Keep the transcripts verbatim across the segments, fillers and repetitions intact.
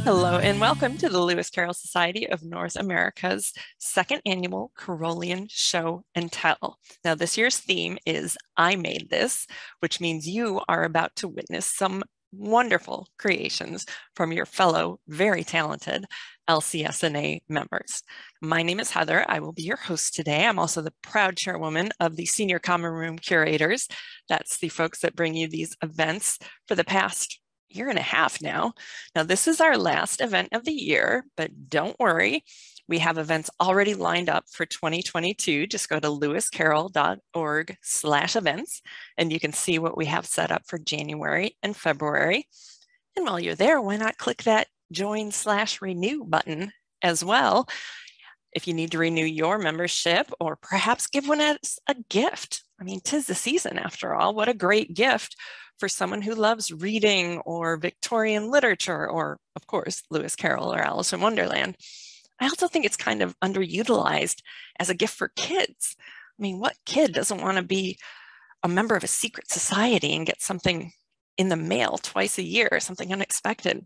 Hello and welcome to the Lewis Carroll Society of North America's second annual Carrollian Show and Tell. Now, this year's theme is I Made This, which means you are about to witness some wonderful creations from your fellow very talented L C S N A members. My name is Heather. I will be your host today. I'm also the proud chairwoman of the Senior Common Room Curators. That's the folks that bring you these events for the past year and a half now. Now, this is our last event of the year, but don't worry. We have events already lined up for twenty twenty-two. Just go to lewis carroll dot org slash events, and you can see what we have set up for January and February. And while you're there, why not click that join slash renew button as well if you need to renew your membership or perhaps give one as a gift. I mean, 'tis the season after all. What a great gift for someone who loves reading or Victorian literature or, of course, Lewis Carroll or Alice in Wonderland. I also think it's kind of underutilized as a gift for kids. I mean, what kid doesn't want to be a member of a secret society and get something in the mail twice a year, something unexpected?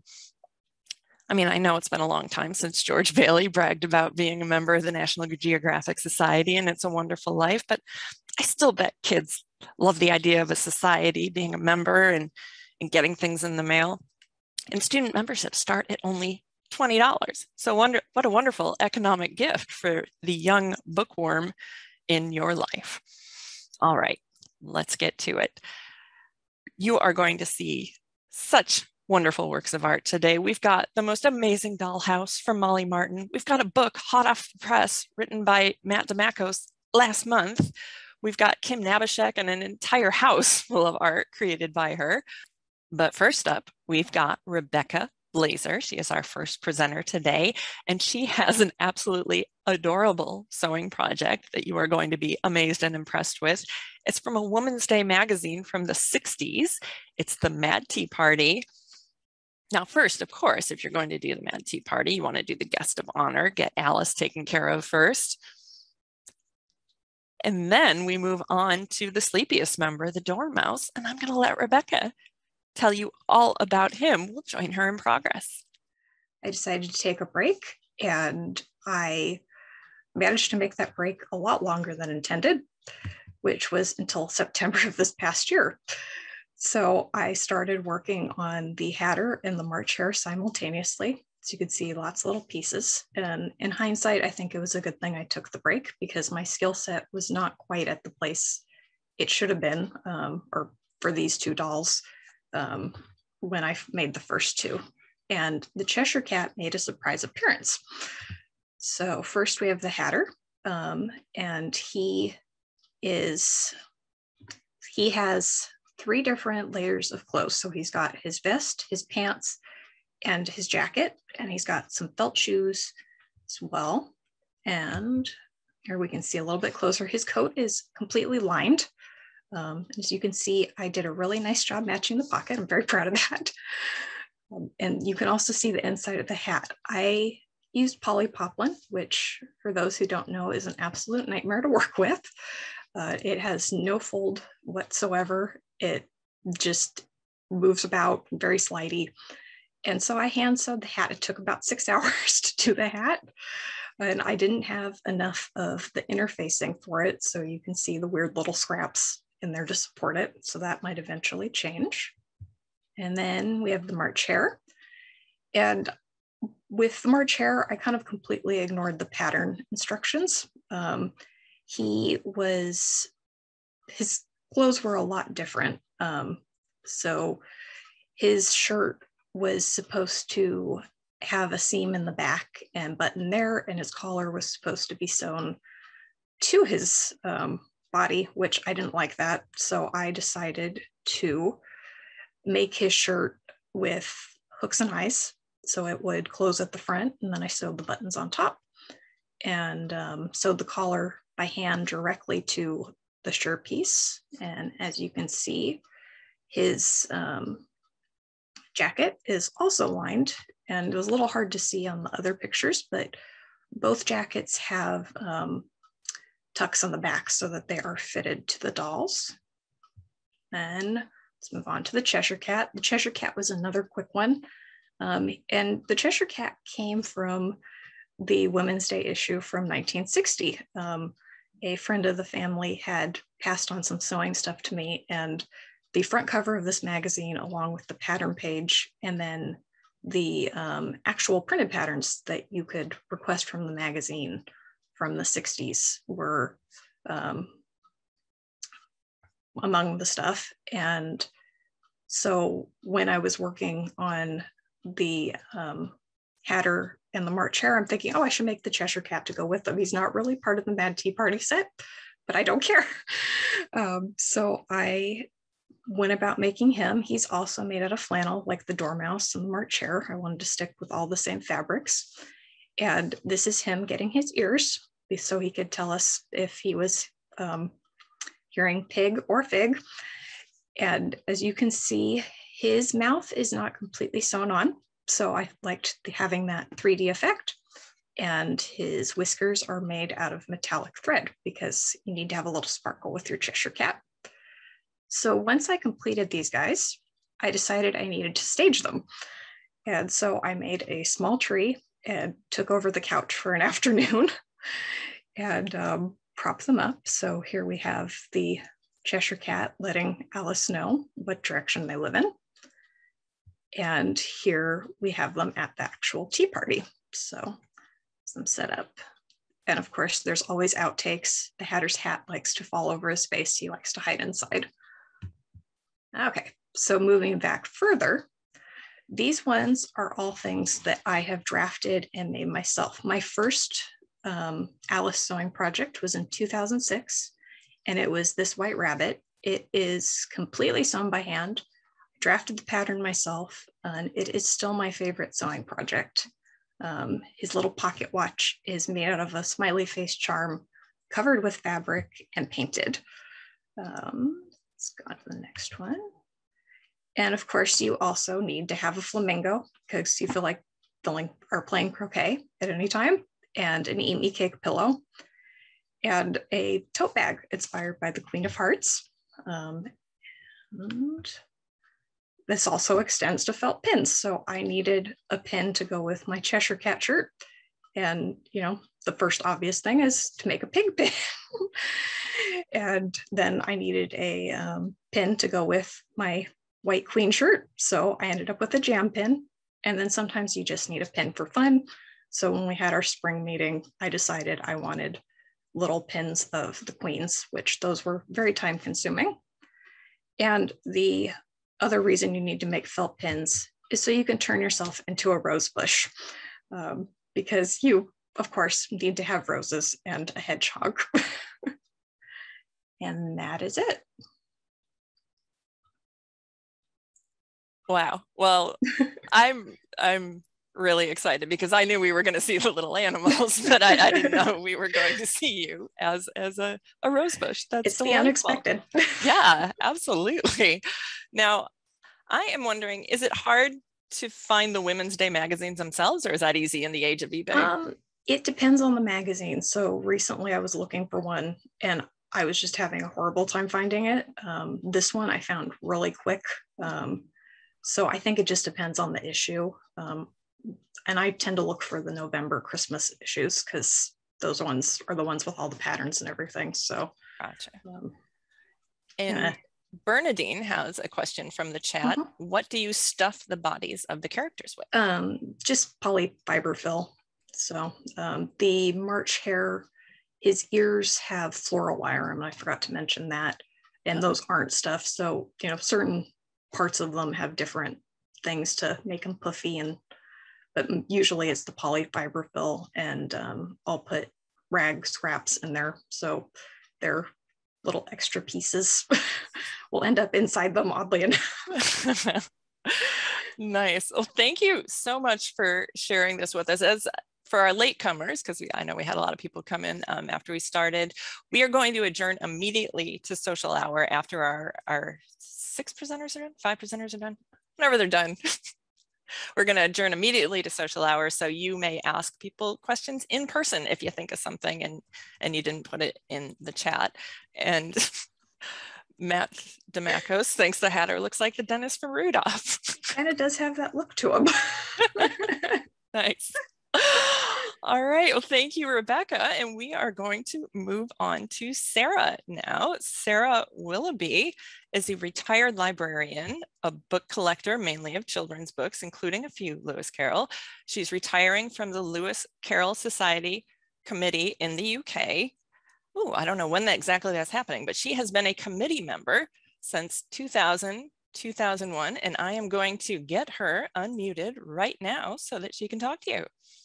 I mean, I know it's been a long time since George Bailey bragged about being a member of the National Geographic Society, and it's a wonderful life, but I still bet kids love the idea of a society, being a member and, and getting things in the mail. And student memberships start at only twenty dollars. So wonder, what a wonderful economic gift for the young bookworm in your life. All right, let's get to it. You are going to see such wonderful works of art today. We've got the most amazing Dollhouse from Molly Martin. We've got a book hot off the press written by Matt Demakos last month. We've got Kim Naboshek and an entire house full of art created by her. But first up, we've got Rebekah Blaser. She is our first presenter today, and she has an absolutely adorable sewing project that you are going to be amazed and impressed with. It's from a Woman's Day magazine from the sixties. It's the Mad Tea Party. Now, first, of course, if you're going to do the Mad Tea Party, you want to do the guest of honor, get Alice taken care of first. And then we move on to the sleepiest member, the Dormouse, and I'm going to let Rebekah tell you all about him. We'll join her in progress. I decided to take a break, and I managed to make that break a lot longer than intended, which was until September of this past year. So I started working on the Hatter and the March Hare simultaneously. So you could see lots of little pieces. And in hindsight, I think it was a good thing I took the break because my skill set was not quite at the place it should have been, um, or for these two dolls, um, when I made the first two. And the Cheshire Cat made a surprise appearance. So first we have the Hatter, um, and he is, he has three different layers of clothes. So he's got his vest, his pants, and his jacket, and he's got some felt shoes as well. And here we can see a little bit closer. His coat is completely lined. Um, as you can see, I did a really nice job matching the pocket. I'm very proud of that. Um, and you can also see the inside of the hat. I used polypoplin, which for those who don't know is an absolute nightmare to work with. Uh, it has no fold whatsoever. It just moves about, very slidey. And so I hand sewed the hat. It took about six hours to do the hat. And I didn't have enough of the interfacing for it. So you can see the weird little scraps in there to support it. So that might eventually change. And then we have the March Hare. And with the March Hare, I kind of completely ignored the pattern instructions. Um, he was, his clothes were a lot different. Um, so his shirt was supposed to have a seam in the back and button there, and his collar was supposed to be sewn to his um, body, which I didn't like that. So I decided to make his shirt with hooks and eyes. So it would close at the front, and then I sewed the buttons on top and um, sewed the collar by hand directly to the shirt piece. And as you can see, his um, jacket is also lined, and it was a little hard to see on the other pictures, but both jackets have um, tucks on the back so that they are fitted to the dolls. Then let's move on to the Cheshire Cat. The Cheshire Cat was another quick one. Um, and the Cheshire Cat came from the Women's Day issue from nineteen sixty. Um, a friend of the family had passed on some sewing stuff to me, and the front cover of this magazine, along with the pattern page, and then the um, actual printed patterns that you could request from the magazine from the sixties were um, among the stuff. And so when I was working on the um, Hatter and the March Hare, I'm thinking, oh, I should make the Cheshire Cat to go with them. He's not really part of the Mad Tea Party set, but I don't care. Um, so I went about making him. He's also made out of flannel, like the Dormouse and the March Hare. I wanted to stick with all the same fabrics. And this is him getting his ears, so he could tell us if he was um, hearing pig or fig. And as you can see, his mouth is not completely sewn on. So I liked the, having that three D effect. And his whiskers are made out of metallic thread because you need to have a little sparkle with your Cheshire Cat. So once I completed these guys, I decided I needed to stage them. And so I made a small tree and took over the couch for an afternoon and um, propped them up. So here we have the Cheshire Cat letting Alice know what direction they live in. And here we have them at the actual tea party. So some setup. And of course, there's always outtakes. The Hatter's hat likes to fall over his face. He likes to hide inside. Okay, so moving back further, these ones are all things that I have drafted and made myself. My first um, Alice sewing project was in two thousand six, and it was this white rabbit. It is completely sewn by hand. I drafted the pattern myself, and it is still my favorite sewing project. Um, his little pocket watch is made out of a smiley face charm covered with fabric and painted. Um, let's go on to the next one. And of course, you also need to have a flamingo because you feel like filling or playing croquet at any time, and an Amy cake pillow, and a tote bag inspired by the Queen of Hearts. Um, and this also extends to felt pins. So I needed a pin to go with my Cheshire Cat shirt. And, you know, the first obvious thing is to make a pig pin. And then I needed a um, pin to go with my white queen shirt. So I ended up with a jam pin. And then sometimes you just need a pin for fun. So when we had our spring meeting, I decided I wanted little pins of the queens, which those were very time consuming. And the other reason you need to make felt pins is so you can turn yourself into a rose bush, um, because you, of course, need to have roses and a hedgehog. And that is it. Wow. Well, I'm I'm really excited because I knew we were going to see the little animals, but I, I didn't know we were going to see you as as a, a rose bush. That's it's the unexpected. Yeah, absolutely. Now, I am wondering, is it hard to find the Women's Day magazines themselves, or is that easy in the age of eBay? Um, it depends on the magazine. So recently I was looking for one and I was just having a horrible time finding it. Um, this one I found really quick. Um, so I think it just depends on the issue. Um, and I tend to look for the November Christmas issues because those ones are the ones with all the patterns and everything. So, gotcha. Um, and yeah. Bernadine has a question from the chat. Mm-hmm. What do you stuff the bodies of the characters with? Um, just polyfiber fill. So um, the March Hare, his ears have floral wire, and I forgot to mention that. And those aren't stuffed. So, you know, certain parts of them have different things to make them puffy, and but usually it's the polyfiber fill, and um, I'll put rag scraps in there. So they're little extra pieces will end up inside them, oddly enough. Nice. Well, thank you so much for sharing this with us. As for our latecomers, because I know we had a lot of people come in um, after we started, we are going to adjourn immediately to social hour after our, our six presenters are done, five presenters are done, whenever they're done. We're going to adjourn immediately to social hour, so you may ask people questions in person if you think of something and, and you didn't put it in the chat. And Matt Demakos thinks the Hatter looks like the dentist from Rudolph. And it does have that look to him. Nice. All right. Well, thank you, Rebekah. And we are going to move on to Sarah now. Sarah Willoughby is a retired librarian, a book collector, mainly of children's books, including a few Lewis Carroll. She's retiring from the Lewis Carroll Society Committee in the U K. Oh, I don't know when that exactly that's happening, but she has been a committee member since two thousand, two thousand one, and I am going to get her unmuted right now so that she can talk to you.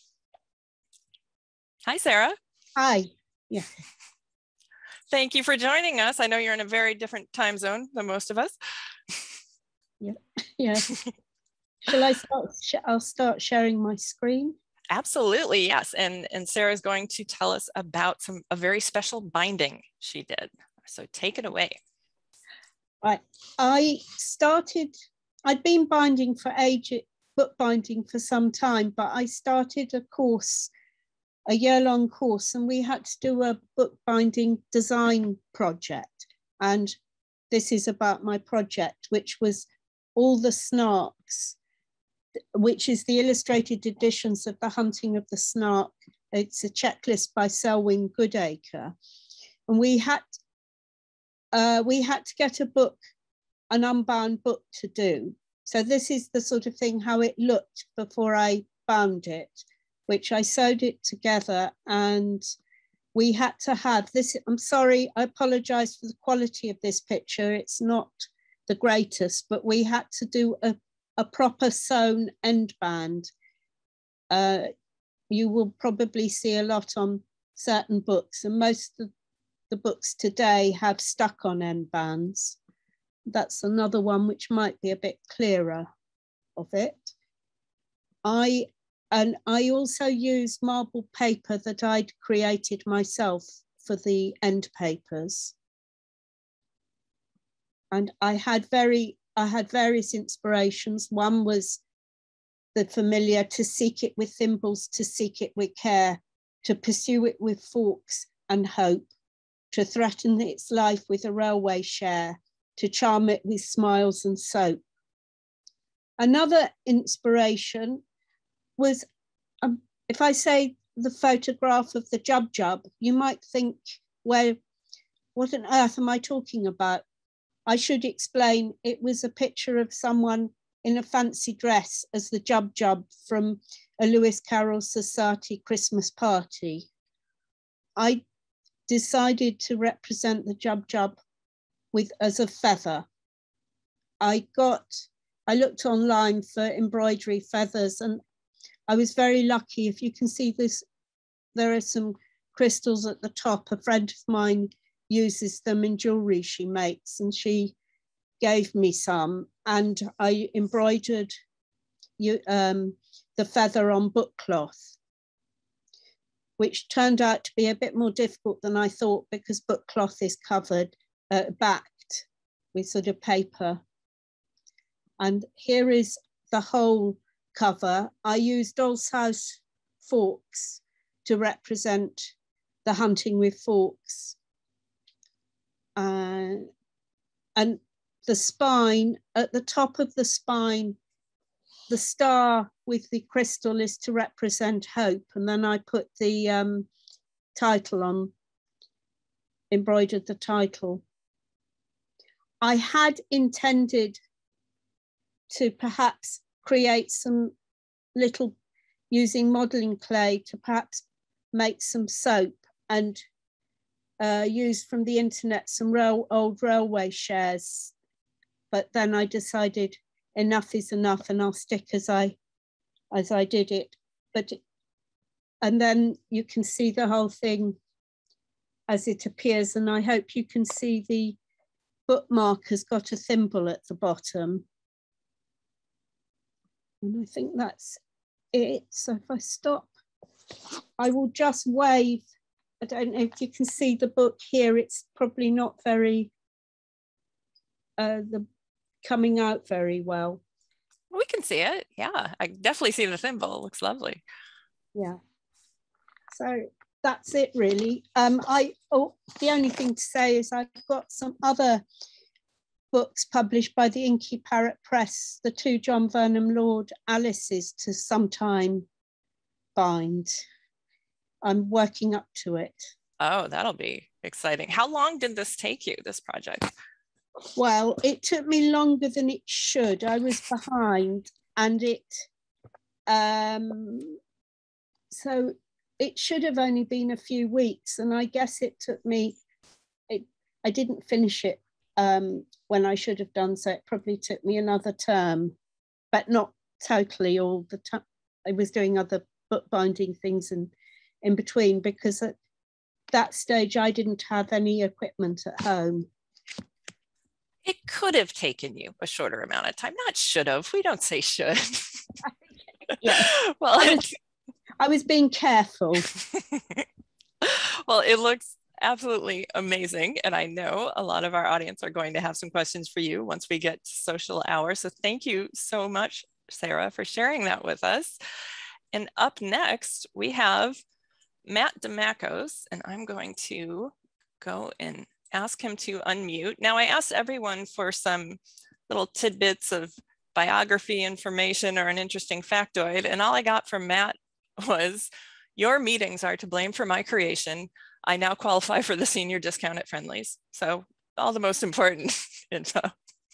Hi, Sarah. Hi. Yeah. Thank you for joining us. I know you're in a very different time zone than most of us. Yeah. Yeah. Shall I start? I'll start sharing my screen. Absolutely, yes. And, and Sarah's going to tell us about some a very special binding she did. So take it away. Right. I started, I'd been binding for age, bookbinding for some time, but I started a course, a year-long course, and we had to do a bookbinding design project. And this is about my project, which was all the Snarks, which is the illustrated editions of The Hunting of the Snark. It's a checklist by Selwyn Goodacre. And we had, uh, we had to get a book, an unbound book to do. So this is the sort of thing, how it looked before I bound it, which I sewed it together. And we had to have this, I'm sorry, I apologize for the quality of this picture. It's not the greatest, but we had to do a a proper sewn end band. Uh, you will probably see a lot on certain books, and most of the books today have stuck on end bands. That's another one which might be a bit clearer of it. I, and I also use marble paper that I'd created myself for the end papers. And I had very I had various inspirations. One was the familiar, to seek it with thimbles, to seek it with care, to pursue it with forks and hope, to threaten its life with a railway share, to charm it with smiles and soap. Another inspiration was, um, if I say the photograph of the Jub Jub, you might think, well, what on earth am I talking about? I should explain, it was a picture of someone in a fancy dress as the Jub Jub from a Lewis Carroll Society Christmas party. I decided to represent the Jub Jub with as a feather. I got, I looked online for embroidery feathers, and I was very lucky. If you can see this, there are some crystals at the top. A friend of mine uses them in jewelry she makes, and she gave me some, and I embroidered you, um, the feather on book cloth, which turned out to be a bit more difficult than I thought, because book cloth is covered, uh, backed with sort of paper. And here is the whole cover. I used Dollhouse forks to represent the hunting with forks. Uh, and the spine, at the top of the spine, the star with the crystal is to represent hope. And then I put the um, title on, embroidered the title. I had intended to perhaps create some little, using modeling clay, to perhaps make some soap and uh, use from the internet some rail, old railway shares. But then I decided enough is enough, and I'll stick as I, as I did it. But, and then you can see the whole thing as it appears, and I hope you can see the bookmark has got a thimble at the bottom. And I think that's it. So if I stop, I will just wave. I don't know if you can see the book here. It's probably not very, uh, the coming out very well. We can see it. Yeah, I definitely see the thimble. It looks lovely. Yeah. So that's it really. Um, I, oh, the only thing to say is I've got some other books published by the Inky Parrot Press, the two John Vernon Lord Alices, to sometime bind. I'm working up to it. Oh, that'll be exciting. How long did this take you, this project? Well, it took me longer than it should. I was behind, and it, um, so it should have only been a few weeks, and I guess it took me, it, I didn't finish it um, when I should have done, so it probably took me another term, but not totally all the time. I was doing other bookbinding things in, in between, because at that stage I didn't have any equipment at home. It could have taken you a shorter amount of time. Not should have. We don't say should. Yeah. Well, I was, I was being careful. Well, it looks absolutely amazing. And I know a lot of our audience are going to have some questions for you once we get to social hour. So thank you so much, Sarah, for sharing that with us. And up next, we have Matt Demakos, and I'm going to go and ask him to unmute. Now, I asked everyone for some little tidbits of biography information or an interesting factoid, and all I got from Matt was, your meetings are to blame for my creation. I now qualify for the senior discount at Friendly's. So all the most important info.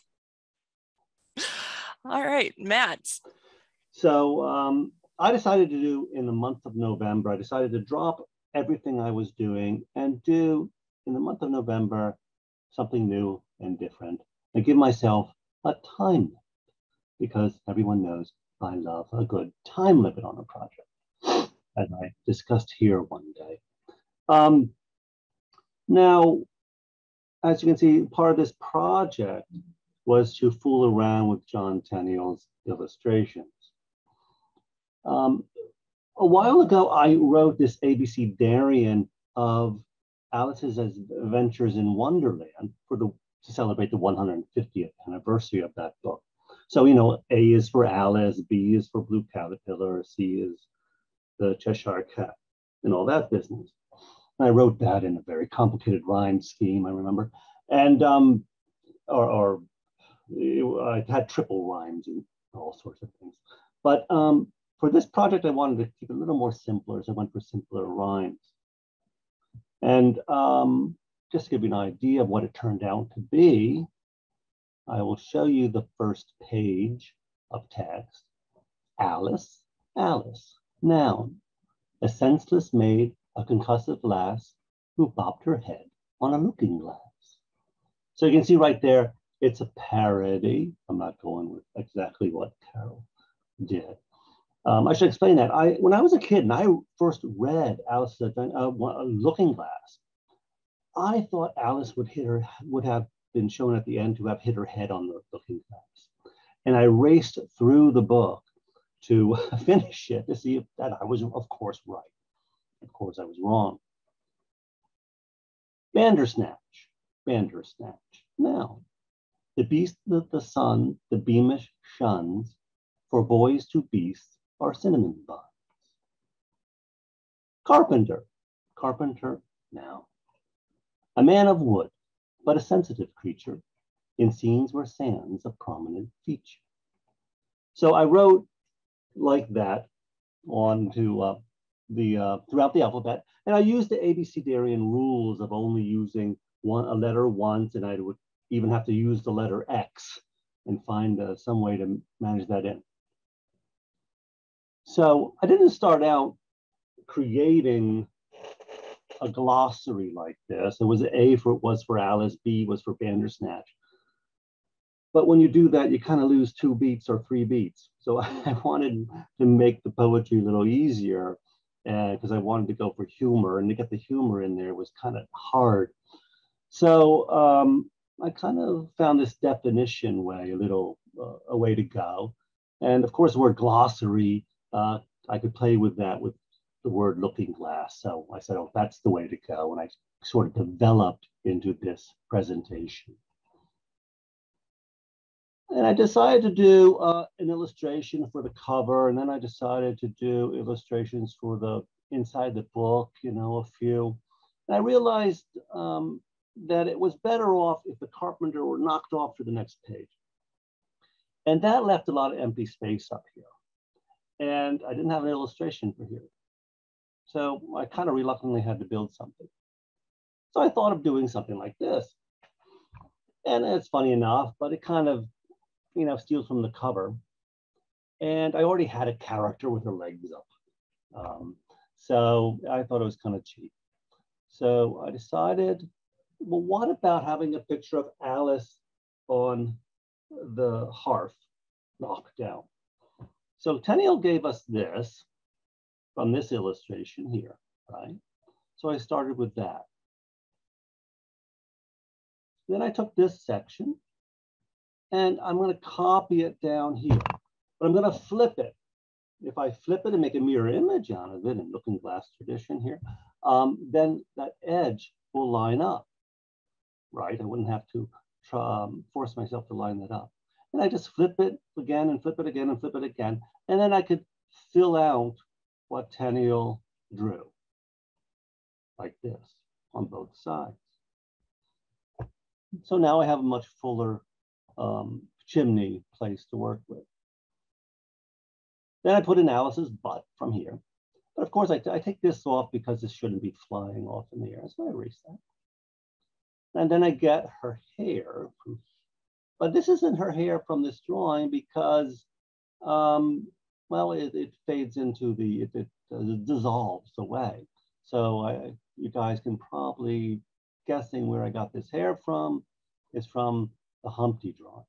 All right, Matt. So um, I decided to do, in the month of November, I decided to drop everything I was doing and do, in the month of November, something new and different, and give myself a time limit, because everyone knows I love a good time limit on a project, as I discussed here one day. Um, now, as you can see, part of this project was to fool around with John Tenniel's illustrations. Um, a while ago, I wrote this ABCDarian of Alice's Adventures in Wonderland for the to celebrate the one hundred fiftieth anniversary of that book. So, you know, A is for Alice, B is for Blue Caterpillar, C is the Cheshire Cat, and all that business. And I wrote that in a very complicated rhyme scheme, I remember. And, um, or, or it, I had triple rhymes and all sorts of things. But um, for this project, I wanted to keep it a little more simpler, so I went for simpler rhymes. And um, just to give you an idea of what it turned out to be, I will show you the first page of text. Alice, Alice, noun, a senseless maid, a concussive lass, who bopped her head on a looking glass. So you can see right there, it's a parody. I'm not going with exactly what Carol did. Um, I should explain that. I, when I was a kid and I first read Alice's Advent, uh, Looking Glass, I thought Alice would hit her, would have been shown at the end to have hit her head on the looking glass. And I raced through the book to finish it to see if that I was, of course, right. Of course, I was wrong. Bandersnatch, Bandersnatch. Now, the beast that the sun, the beamish shuns, for boys to beasts are cinnamon buns. Carpenter, carpenter, now. A man of wood, but a sensitive creature, in scenes where sand's a prominent feature. So I wrote like that on to uh, the uh, throughout the alphabet, and I used the ABCDarian rules of only using one a letter once, and I would even have to use the letter X and find uh, some way to manage that in. So I didn't start out creating a glossary like this. It was A for was for Alice, B was for Bandersnatch. But when you do that, you kind of lose two beats or three beats. So I wanted to make the poetry a little easier because uh, I wanted to go for humor, and to get the humor in there was kind of hard. So um, I kind of found this definition way, a little uh, a way to go. And of course, the word glossary, uh, I could play with that with the word looking glass. So I said, oh, that's the way to go. And I sort of developed into this presentation. And I decided to do uh, an illustration for the cover, and then I decided to do illustrations for the inside the book, you know, a few. And I realized um, that it was better off if the carpenter were knocked off to the next page. And that left a lot of empty space up here. And I didn't have an illustration for here. So I kind of reluctantly had to build something. So I thought of doing something like this. And it's funny enough, but it kind of, you know, steals from the cover. And I already had a character with her legs up. Um, so I thought it was kind of cheap. So I decided, well, what about having a picture of Alice on the hearth knocked down? So Tenniel gave us this from this illustration here, right? So I started with that. Then I took this section and I'm going to copy it down here, but I'm going to flip it. If I flip it and make a mirror image out of it in Looking Glass tradition here, um, then that edge will line up, right? I wouldn't have to try, um, force myself to line that up. And I just flip it again and flip it again and flip it again. And then I could fill out what Tenniel drew, like this, on both sides. So now I have a much fuller um, chimney place to work with. Then I put in Alice's butt from here. But of course, I, I take this off because this shouldn't be flying off in the air. So I erase that. And then I get her hair. From, but this isn't her hair from this drawing because, um, well, it, it fades into the, it, it, uh, it dissolves away. So I, you guys can probably guessing where I got this hair from is from the Humpty drawing.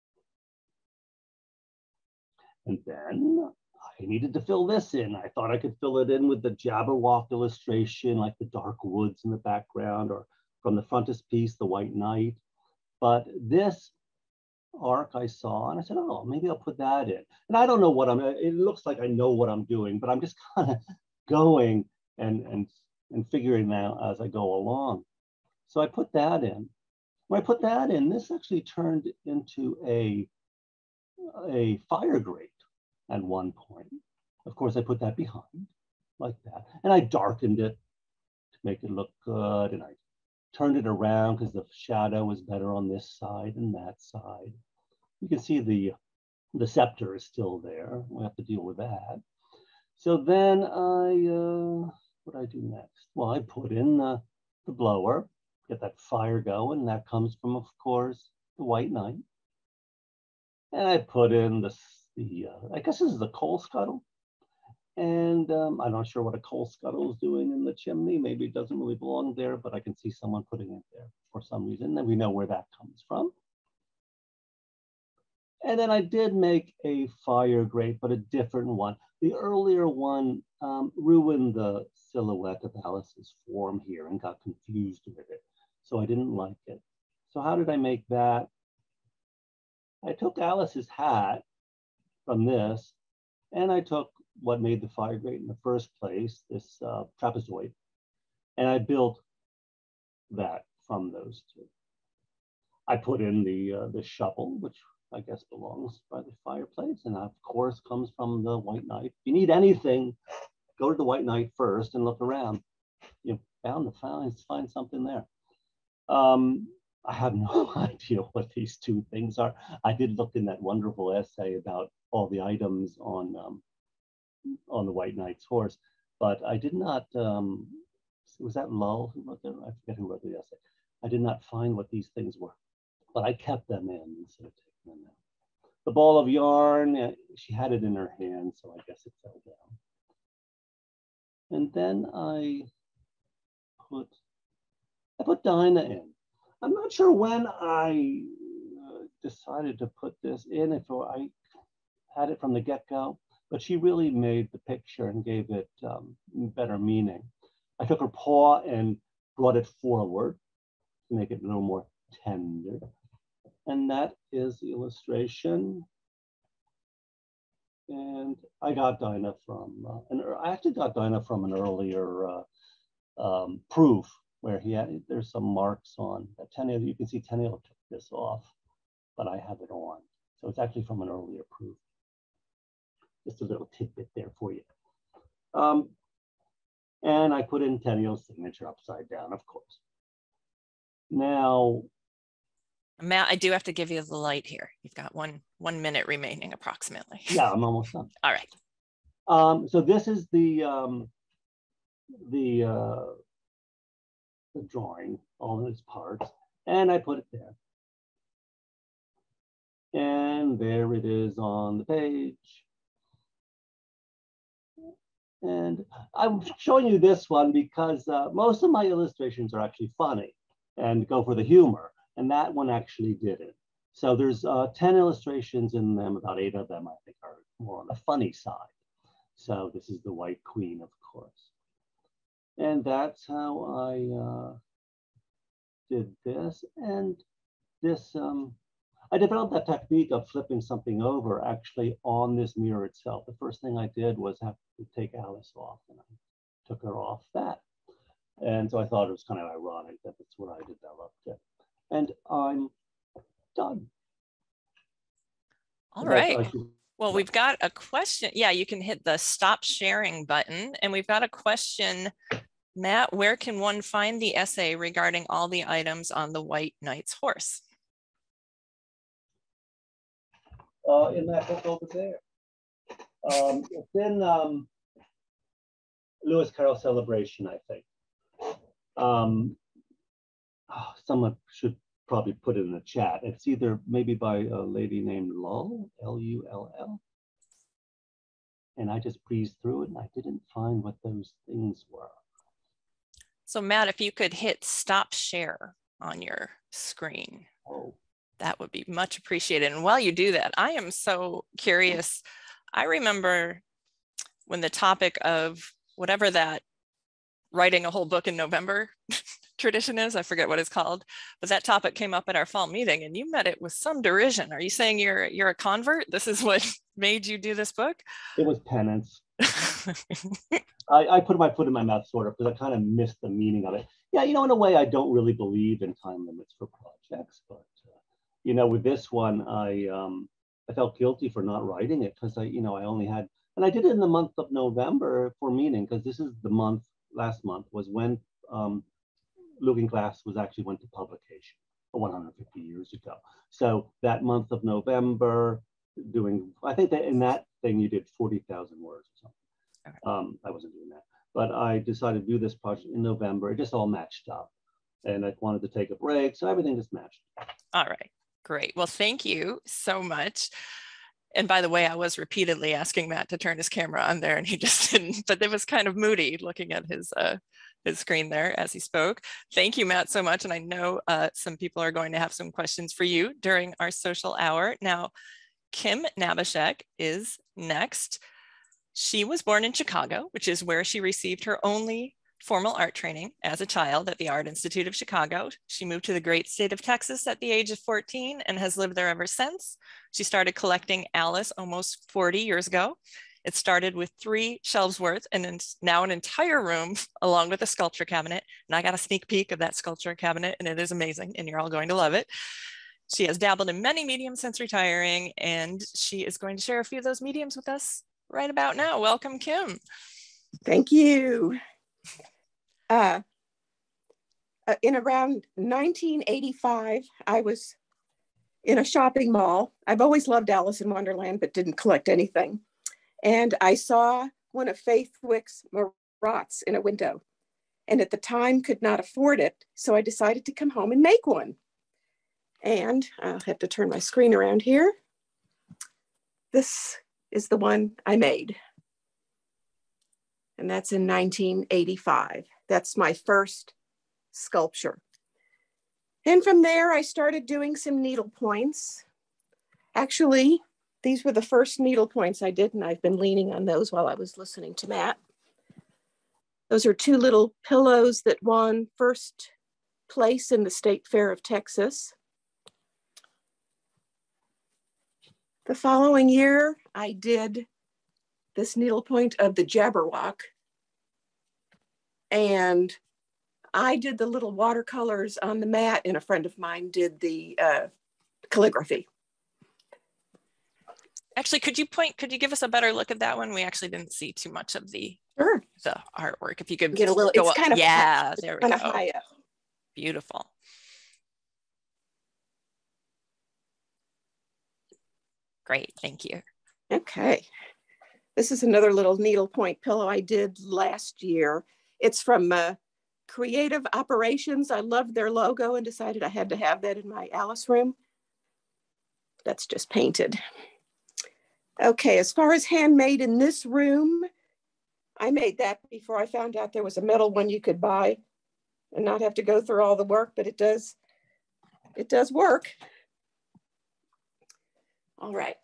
And then I needed to fill this in. I thought I could fill it in with the Jabberwock illustration, like the dark woods in the background, or from the frontispiece, the White Knight. But this arc I saw, and I said, oh, maybe I'll put that in. And I don't know what I'm, it looks like I know what I'm doing, but I'm just kind of going and, and, and figuring out as I go along. So I put that in. When I put that in, this actually turned into a, a fire grate at one point. Of course, I put that behind like that. And I darkened it to make it look good. And I turned it around because the shadow was better on this side and that side. You can see the, the scepter is still there. We have to deal with that. So then I, uh, what did I do next? Well, I put in the, the blower, get that fire going. And that comes from, of course, the White Knight. And I put in the, the uh, I guess this is the coal scuttle. And um, I'm not sure what a coal scuttle is doing in the chimney. Maybe it doesn't really belong there, but I can see someone putting it there for some reason. And we know where that comes from. And then I did make a fire grate, but a different one. The earlier one um, ruined the silhouette of Alice's form here and got confused with it. So I didn't like it. So how did I make that? I took Alice's hat from this, and I took what made the fire grate in the first place, this uh, trapezoid, and I built that from those two. I put in the, uh, the shovel, which I guess belongs by the fireplace, and of course comes from the White Knight. If you need anything, go to the White Knight first and look around. You're bound to find, find something there. Um, I have no idea what these two things are. I did look in that wonderful essay about all the items on, um, on the White Knight's horse, but I did not, um, was that Lull who wrote that? I forget who wrote the essay. I did not find what these things were, but I kept them in instead of taking them out. The ball of yarn, she had it in her hand, so I guess it fell down. And then I put, I put Dinah in. I'm not sure when I uh, decided to put this in, if I had it from the get-go, but she really made the picture and gave it um, better meaning. I took her paw and brought it forward to make it a little more tender. And that is the illustration. And I got Dinah from, uh, an, I actually got Dinah from an earlier uh, um, proof where he had, there's some marks on that Tenniel, you can see Tenniel took this off, but I have it on. So it's actually from an earlier proof. Just a little tidbit there for you. Um, and I put in Tenniel's signature upside down, of course. Now, Matt, I do have to give you the light here. You've got one one minute remaining approximately. Yeah, I'm almost done. All right. Um, so this is the um, the uh, the drawing, all of its parts, and I put it there. And there it is on the page. And I'm showing you this one because uh, most of my illustrations are actually funny and go for the humor. And that one actually didn't. So there's uh, ten illustrations in them, about eight of them I think are more on the funny side. So this is the White Queen, of course. And that's how I uh, did this. And this, um, I developed that technique of flipping something over actually on this mirror itself. The first thing I did was have to take Alice off, and I took her off that. And so I thought it was kind of ironic that that's where I developed it. And I'm done. All right. Well, we've got a question. Yeah, you can hit the stop sharing button. And we've got a question. Matt, where can one find the essay regarding all the items on the White Knight's horse? Uh, in that book over there. Um, it's in um, Lewis Carroll Celebration, I think. Um, oh, someone should probably put it in the chat. It's either maybe by a lady named Lull, L U L L. And I just breezed through it and I didn't find what those things were. So Matt, if you could hit stop share on your screen. Oh. That would be much appreciated. And while you do that, I am so curious. I remember when the topic of whatever that writing a whole book in November tradition is, I forget what it's called, but that topic came up at our fall meeting and you met it with some derision. Are you saying you're you're a convert? This is what made you do this book? It was penance. I, I put my foot in my mouth sort of because I kind of missed the meaning of it. Yeah, you know, in a way, I don't really believe in time limits for projects, but uh, you know, with this one, I um, I felt guilty for not writing it because I, you know, I only had, and I did it in the month of November for meaning because this is the month, last month was when um, Looking Glass was actually went to publication one hundred fifty years ago. So that month of November, doing, I think that in that thing you did forty thousand words or something. Okay. Um, I wasn't doing that, but I decided to do this project in November. It just all matched up, and I wanted to take a break, so everything just matched. All right. Great. Well, thank you so much. And by the way, I was repeatedly asking Matt to turn his camera on there and he just didn't, but it was kind of moody looking at his uh, his screen there as he spoke. Thank you, Matt, so much. And I know uh, some people are going to have some questions for you during our social hour. Now, Kim Naboshek is next. She was born in Chicago, which is where she received her only formal art training as a child at the Art Institute of Chicago. She moved to the great state of Texas at the age of fourteen and has lived there ever since. She started collecting Alice almost forty years ago. It started with three shelves worth and now an entire room along with a sculpture cabinet. And I got a sneak peek of that sculpture cabinet and it is amazing and you're all going to love it. She has dabbled in many mediums since retiring and she is going to share a few of those mediums with us right about now. Welcome, Kim. Thank you. Uh, uh, in around nineteen eighty-five, I was in a shopping mall. I've always loved Alice in Wonderland, but didn't collect anything. And I saw one of Faith Wick's Marats in a window. And at the time could not afford it. So I decided to come home and make one. And I'll have to turn my screen around here. This is the one I made. And that's in nineteen eighty-five. That's my first sculpture. And from there, I started doing some needle points. Actually, these were the first needle points I did, and I've been leaning on those while I was listening to Matt. Those are two little pillows that won first place in the State Fair of Texas. The following year, I did this needlepoint of the Jabberwock. And I did the little watercolors on the mat and a friend of mine did the uh, calligraphy. Actually, could you point, could you give us a better look at that one? We actually didn't see too much of the, sure. the artwork. If you could get a little, go it's up. kind of yeah, high, there we kind go. Of high up. Beautiful. Great, thank you. Okay. This is another little needlepoint pillow I did last year. It's from uh, Creative Operations. I loved their logo and decided I had to have that in my Alice room. That's just painted. Okay, as far as handmade in this room, I made that before I found out there was a metal one you could buy and not have to go through all the work, but it does, it does work. All right.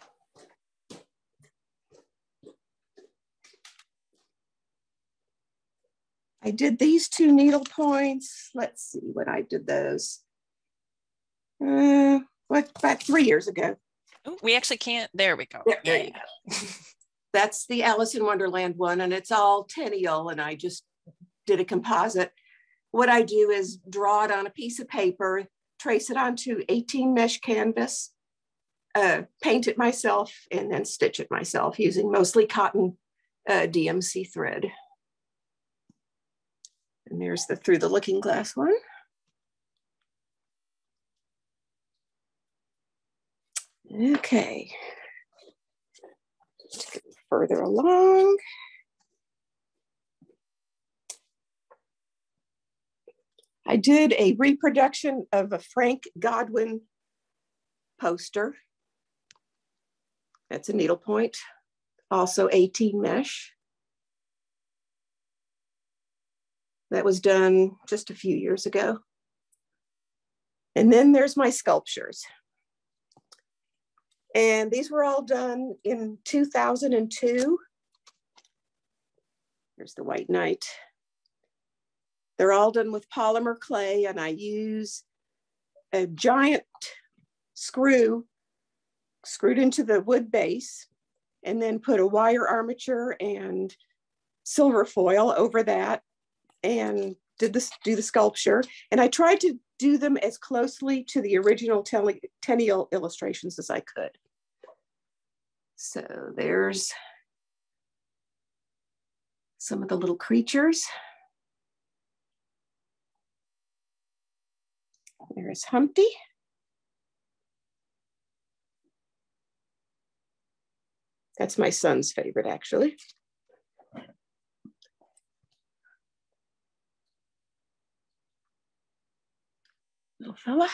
I did these two needle points. Let's see when I did those. Uh, what, about three years ago. Oh, we actually can't, there we go. There, There there you you go. That's the Alice in Wonderland one, and it's all tennial, and I just did a composite. What I do is draw it on a piece of paper, trace it onto eighteen mesh canvas, uh, paint it myself, and then stitch it myself using mostly cotton uh, D M C thread. And there's the Through the Looking Glass one. Okay. Let's get further along. I did a reproduction of a Frank Godwin poster. That's a needlepoint, also eighteen mesh. That was done just a few years ago. And then there's my sculptures. And these were all done in two thousand two. Here's the White Knight. They're all done with polymer clay, and I use a giant screw screwed into the wood base, and then put a wire armature and silver foil over that, and did this, do the sculpture. And I tried to do them as closely to the original tennial illustrations as I could. So there's some of the little creatures. There's Humpty. That's my son's favorite, actually. Little fella.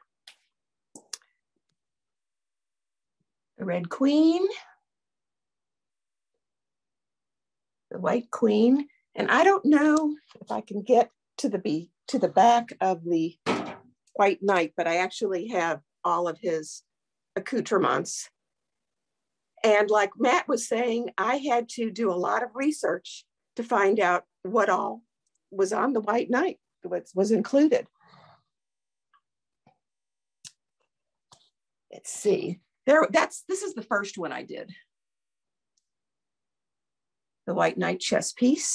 The Red Queen. The White Queen. And I don't know if I can get to the be to the back of the White Knight, but I actually have all of his accoutrements. And like Matt was saying, I had to do a lot of research to find out what all was on the White Knight, what was included. Let's see. There, that's this is the first one I did. The White Knight chess piece.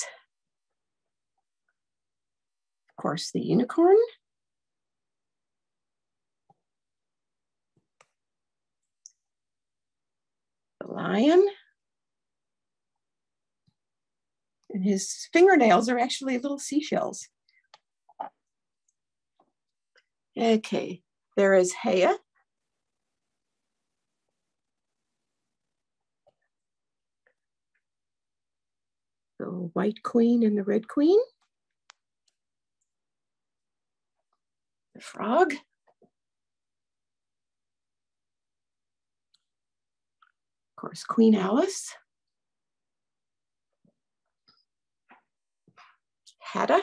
Of course, the unicorn. The lion. And his fingernails are actually little seashells. Okay, there is Hea. The White Queen and the Red Queen. The frog. Of course, Queen Alice. Hatta.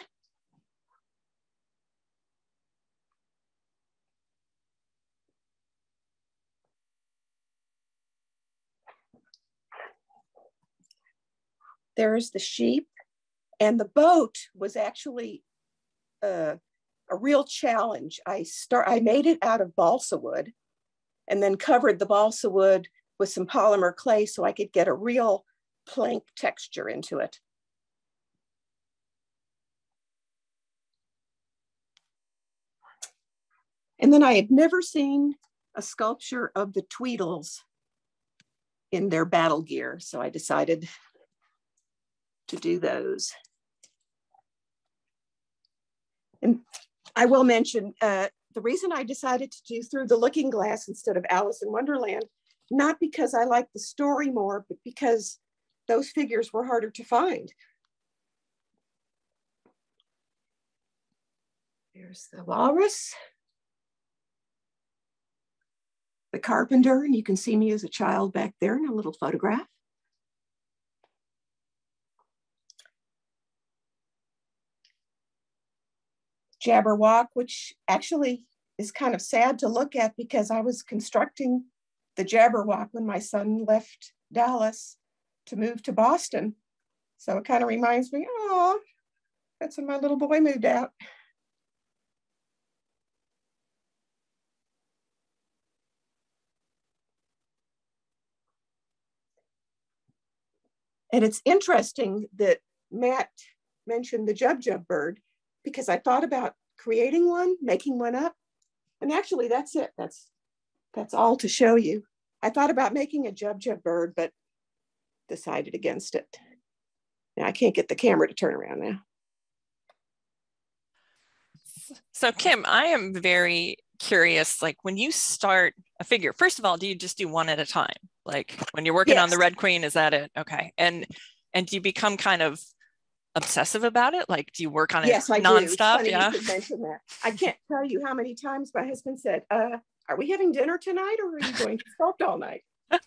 There's the sheep, and the boat was actually uh, a real challenge. I start, I made it out of balsa wood and then covered the balsa wood with some polymer clay so I could get a real plank texture into it. And then I had never seen a sculpture of the Tweedles in their battle gear, so I decided to do those. And I will mention, uh, the reason I decided to do Through the Looking Glass instead of Alice in Wonderland not because I liked the story more, but because those figures were harder to find. There's the walrus, the carpenter, and you can see me as a child back there in a little photograph. Jabberwock, which actually is kind of sad to look at because I was constructing the Jabberwock when my son left Dallas to move to Boston. So it kind of reminds me, oh, that's when my little boy moved out. And it's interesting that Matt mentioned the Jub Jub bird, because I thought about creating one, making one up. And actually that's it. That's, that's all to show you. I thought about making a Jub Jub bird, but decided against it. Now I can't get the camera to turn around now. So Kim, I am very curious, like when you start a figure, first of all, do you just do one at a time? Like when you're working yes. on the Red Queen, is that it? Okay. And, and do you become kind of obsessive about it? Like, do you work on it yes, I nonstop? Do. Yeah. You should mention that. I can't tell you how many times my husband said, uh, are we having dinner tonight or are you going to sculpt all night?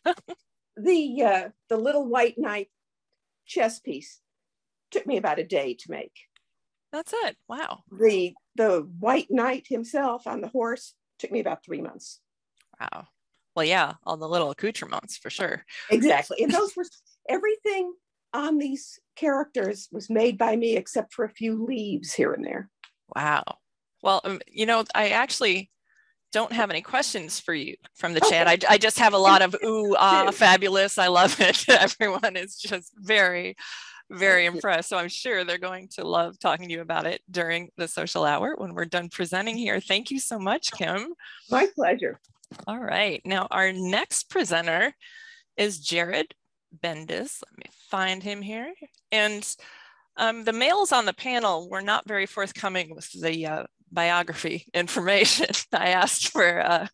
the, uh, the little white knight chess piece took me about a day to make. That's it. Wow. The, the white knight himself on the horse took me about three months. Wow. Well, yeah, all the little accoutrements for sure. Exactly. And those were, everything on these characters was made by me except for a few leaves here and there. Wow. Well, um, you know, I actually don't have any questions for you from the Okay. chat. I, I just have a lot of, ooh, ah, fabulous. I love it. Everyone is just very, very impressed. So I'm sure they're going to love talking to you about it during the social hour when we're done presenting here. Thank you so much, Kim. My pleasure. All right. Now, our next presenter is Jared Bendis. Let me find him here. And um, the males on the panel were not very forthcoming with the uh, biography information. I asked for uh,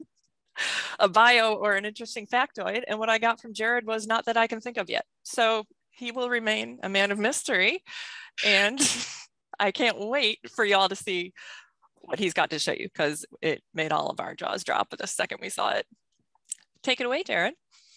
a bio or an interesting factoid, and what I got from Jared was not that I can think of yet. So he will remain a man of mystery, and I can't wait for y'all to see what he's got to show you, because it made all of our jaws drop the second we saw it. Take it away, Jared.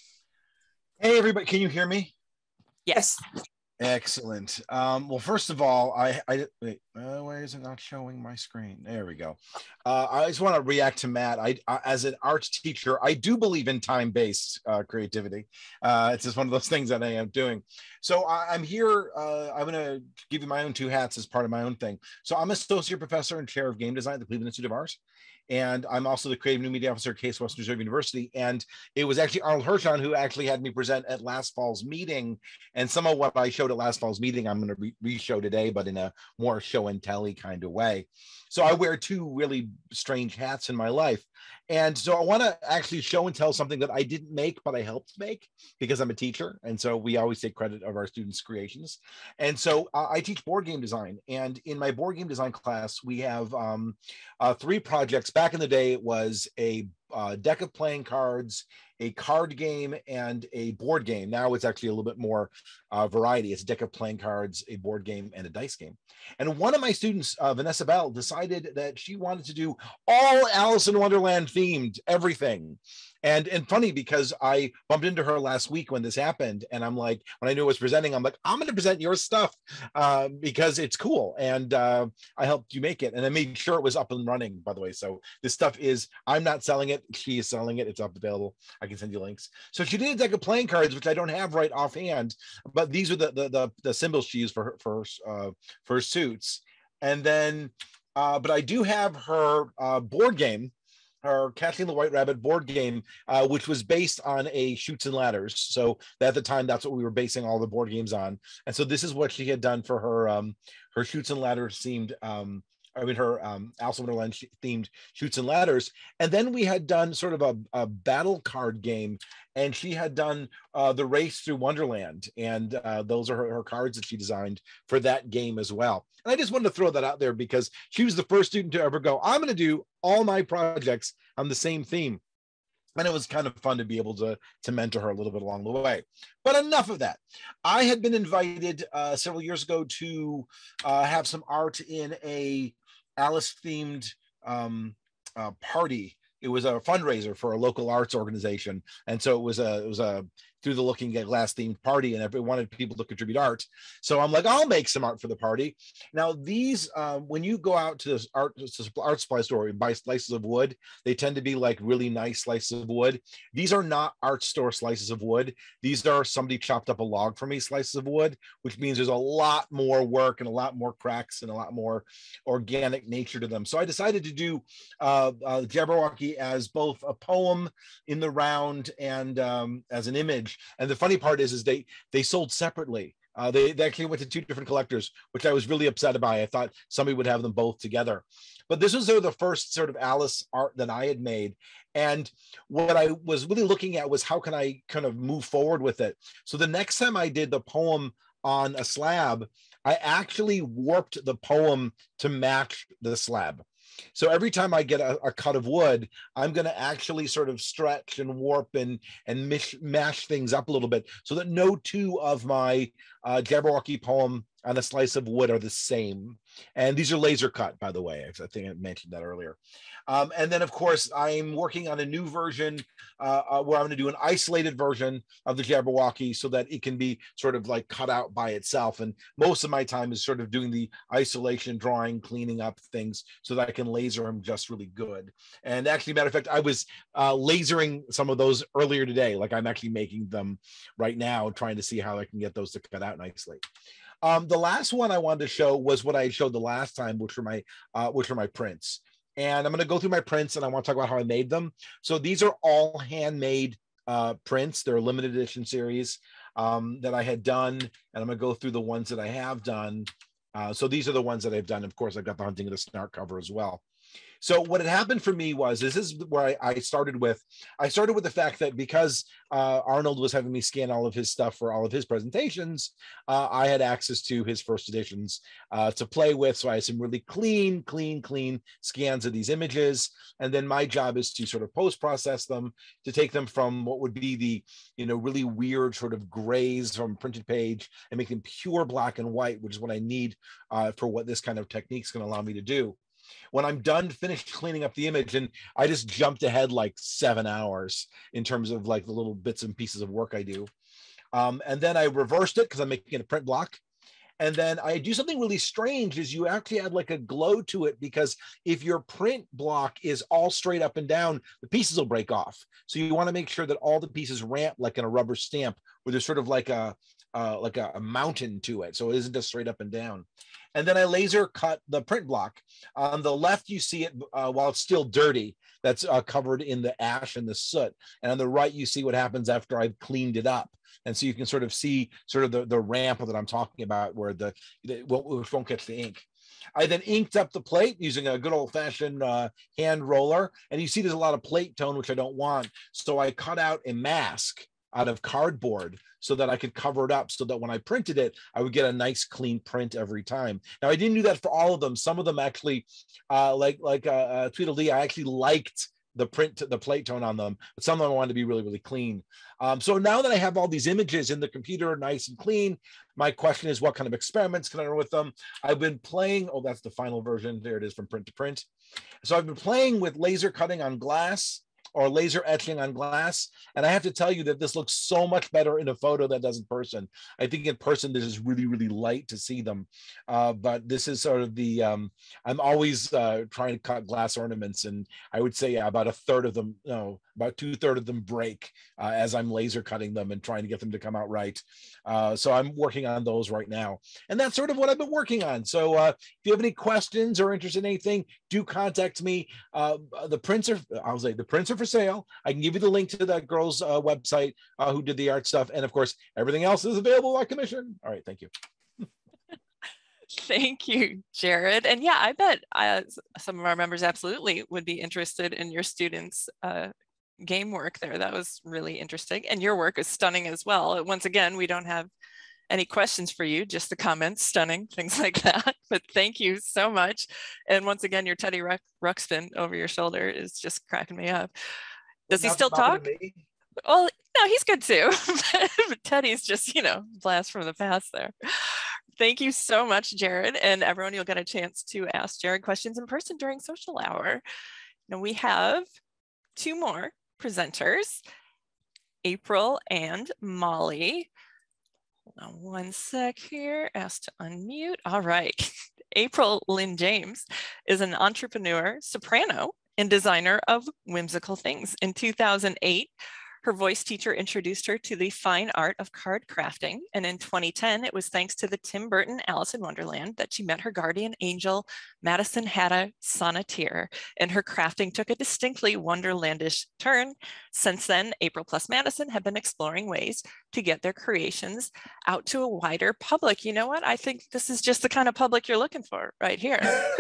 Hey, everybody. Can you hear me? Yes. Excellent. Um, well, first of all, I, I wait, uh, why is it not showing my screen? There we go. Uh, I just want to react to Matt. I, I, as an art teacher, I do believe in time-based uh, creativity. Uh, it's just one of those things that I am doing. So I, I'm here. Uh, I'm going to give you my own two hats as part of my own thing. So I'm associate professor and chair of game design at the Cleveland Institute of Art. And I'm also the creative new media officer at Case Western Reserve University. And it was actually Arnold Hirschon who actually had me present at last fall's meeting. And some of what I showed at last fall's meeting, I'm going to re-show today, but in a more show and tell-y kind of way. So I wear two really strange hats in my life. And so I want to actually show and tell something that I didn't make, but I helped make because I'm a teacher. And so we always take credit of our students' creations. And so uh, I teach board game design. And in my board game design class, we have um, uh, three projects. Back in the day, it was a uh, deck of playing cards, a card game, and a board game. Now it's actually a little bit more uh, variety. It's a deck of playing cards, a board game, and a dice game. And one of my students, uh, Vanessa Bell, decided that she wanted to do all Alice in Wonderland themed, everything. And, and funny because I bumped into her last week when this happened. And I'm like, when I knew I was presenting, I'm like, I'm going to present your stuff uh, because it's cool. And uh, I helped you make it. And I made sure it was up and running, by the way. So this stuff is, I'm not selling it. She is selling it. It's up available. I can send you links. So she did a deck of playing cards, which I don't have right offhand, but these are the, the, the, the symbols she used for her, for, uh, for her suits. And then, uh, but I do have her uh, board game, her Kathleen the White Rabbit board game, uh, which was based on a Chutes and Ladders. So at the time, that's what we were basing all the board games on. And so this is what she had done for her um, her Chutes and Ladders themed, um, I mean, her um, Alice in Wonderland themed Chutes and Ladders. And then we had done sort of a, a battle card game, and she had done uh, the Race Through Wonderland. And uh, those are her, her cards that she designed for that game as well. And I just wanted to throw that out there because she was the first student to ever go, I'm going to do all my projects on the same theme. And it was kind of fun to be able to, to mentor her a little bit along the way. But enough of that. I had been invited uh, several years ago to uh, have some art in a Alice-themed um, uh, party. It was a fundraiser for a local arts organization. And so it was a, it was a through the Looking Glass themed party, and everyone wanted people to contribute art. So I'm like, I'll make some art for the party. Now these, uh, when you go out to this art, art supply store and buy slices of wood, they tend to be like really nice slices of wood. These are not art store slices of wood. These are somebody chopped up a log for me slices of wood, which means there's a lot more work and a lot more cracks and a lot more organic nature to them. So I decided to do uh, uh, Jabberwocky as both a poem in the round and um, as an image. And the funny part is, is they they sold separately. Uh, they, they actually went to two different collectors, which I was really upset about. I thought somebody would have them both together. But this was the first sort of Alice art that I had made. And what I was really looking at was how can I kind of move forward with it. So the next time I did the poem on a slab, I actually warped the poem to match the slab. So every time I get a, a cut of wood, I'm going to actually sort of stretch and warp and, and mish, mash things up a little bit so that no two of my uh, Jabberwocky poem on a slice of wood are the same. And these are laser cut, by the way. I think I mentioned that earlier. Um, and then, of course, I'm working on a new version uh, uh, where I'm going to do an isolated version of the Jabberwocky so that it can be sort of like cut out by itself. And most of my time is sort of doing the isolation, drawing, cleaning up things so that I can laser them just really good. And actually, matter of fact, I was uh, lasering some of those earlier today. Like I'm actually making them right now, trying to see how I can get those to cut out nicely. Um, the last one I wanted to show was what I showed the last time, which were my uh, which were my prints. And I'm going to go through my prints, and I want to talk about how I made them. So these are all handmade uh, prints. They're a limited edition series um, that I had done, and I'm going to go through the ones that I have done. Uh, so these are the ones that I've done. Of course, I've got the Hunting of the Snark cover as well. So what had happened for me was, this is where I, I started with, I started with the fact that because uh, Arnold was having me scan all of his stuff for all of his presentations, uh, I had access to his first editions uh, to play with. So I had some really clean, clean, clean scans of these images. And then my job is to sort of post-process them, to take them from what would be the, you know, really weird sort of grays from printed page and make them pure black and white, which is what I need uh, for what this kind of technique is going to allow me to do. When I'm done, finished cleaning up the image, and I just jumped ahead like seven hours in terms of like the little bits and pieces of work I do. Um, and then I reversed it because I'm making a print block. And then I do something really strange is you actually add like a glow to it, because if your print block is all straight up and down, the pieces will break off. So you want to make sure that all the pieces ramp like in a rubber stamp, where there's sort of like a uh, like a, a mountain to it. So it isn't just straight up and down. And then I laser cut the print block. On the left, you see it uh, while it's still dirty. That's uh, covered in the ash and the soot. And on the right, you see what happens after I've cleaned it up. And so you can sort of see sort of the, the ramp that I'm talking about, where the, it won't, it won't catch the ink. I then inked up the plate using a good old-fashioned uh, hand roller. And you see there's a lot of plate tone, which I don't want. So I cut out a mask out of cardboard so that I could cover it up, so that when I printed it, I would get a nice clean print every time. Now, I didn't do that for all of them. Some of them actually, uh, like like uh, uh, Tweedledee, I actually liked the print, the plate tone on them, but some of them I wanted to be really, really clean. Um, so now that I have all these images in the computer, nice and clean, my question is, what kind of experiments can I run with them? I've been playing, oh, that's the final version. There it is, from print to print. So I've been playing with laser cutting on glass, or laser etching on glass. And I have to tell you that this looks so much better in a photo than it does in person. I think in person, this is really, really light to see them. Uh, but this is sort of the, um, I'm always uh, trying to cut glass ornaments. And I would say yeah, about a third of them, no, about two thirds of them break uh, as I'm laser cutting them and trying to get them to come out right. Uh, so I'm working on those right now. And that's sort of what I've been working on. So uh, if you have any questions or interest in anything, do contact me. Uh, the prints are, I'll say the prints are for sale. I can give you the link to that girl's uh, website uh, who did the art stuff. And of course, everything else is available by commission. All right, thank you. Thank you, Jared. And yeah, I bet uh, some of our members absolutely would be interested in your students' uh, game work there. That was really interesting. And your work is stunning as well. Once again, we don't have any questions for you, just the comments, stunning, things like that. But thank you so much. And once again, your Teddy Ruxpin over your shoulder is just cracking me up. Does he Not still talking talk? to me. Well, no, he's good too. But Teddy's just, you know, blast from the past there. Thank you so much, Jared. And everyone, you'll get a chance to ask Jared questions in person during social hour. Now we have two more presenters, April and Molly. Hold on one sec here, asked to unmute. All right. April Lynn James is an entrepreneur, soprano, and designer of whimsical things. In two thousand eight, her voice teacher introduced her to the fine art of card crafting. And in twenty ten, it was thanks to the Tim Burton Alice in Wonderland that she met her guardian angel, Madison-Hatta sonneteer, and her crafting took a distinctly wonderlandish turn. Since then, April-plus-Madison have been exploring ways to get their creations out to a wider public. You know what? I think this is just the kind of public you're looking for right here.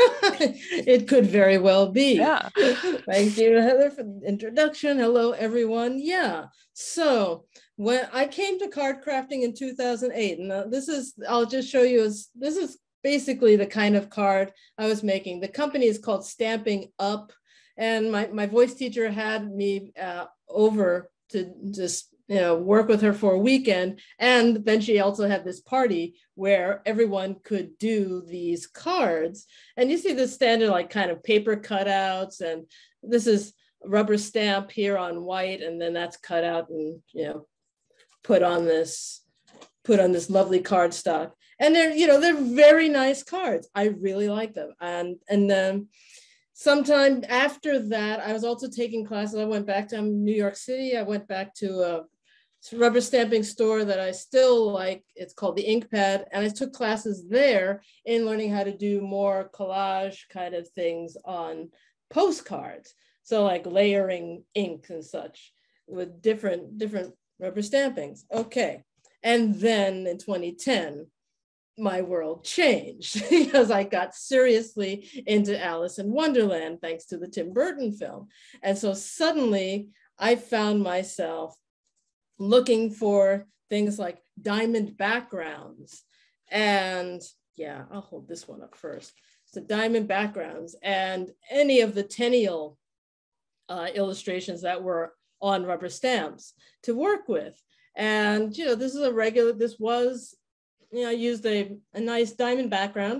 It could very well be. Yeah. Thank you, Heather, for the introduction. Hello, everyone. Yeah. So when I came to card crafting in two thousand eight, and this is, I'll just show you, as this is basically the kind of card I was making. The company is called Stamping Up, and my, my voice teacher had me uh, over to just you know, work with her for a weekend. And then she also had this party where everyone could do these cards. And you see the standard like kind of paper cutouts, and this is rubber stamp here on white, and then that's cut out and, you know, put on this, put on this lovely cardstock. And they're, you know, they're very nice cards. I really like them. And, and then sometime after that, I was also taking classes. I went back to New York City. I went back to a rubber stamping store that I still like. It's called the Ink Pad. And I took classes there in learning how to do more collage kind of things on postcards. So like layering ink and such with different, different rubber stampings. Okay. And then in twenty ten, my world changed because I got seriously into Alice in Wonderland, thanks to the Tim Burton film. And so suddenly I found myself looking for things like diamond backgrounds. And yeah, I'll hold this one up first. So diamond backgrounds and any of the Tenniel uh, illustrations that were on rubber stamps to work with. And, you know, this is a regular, this was, you know, I used a, a nice diamond background,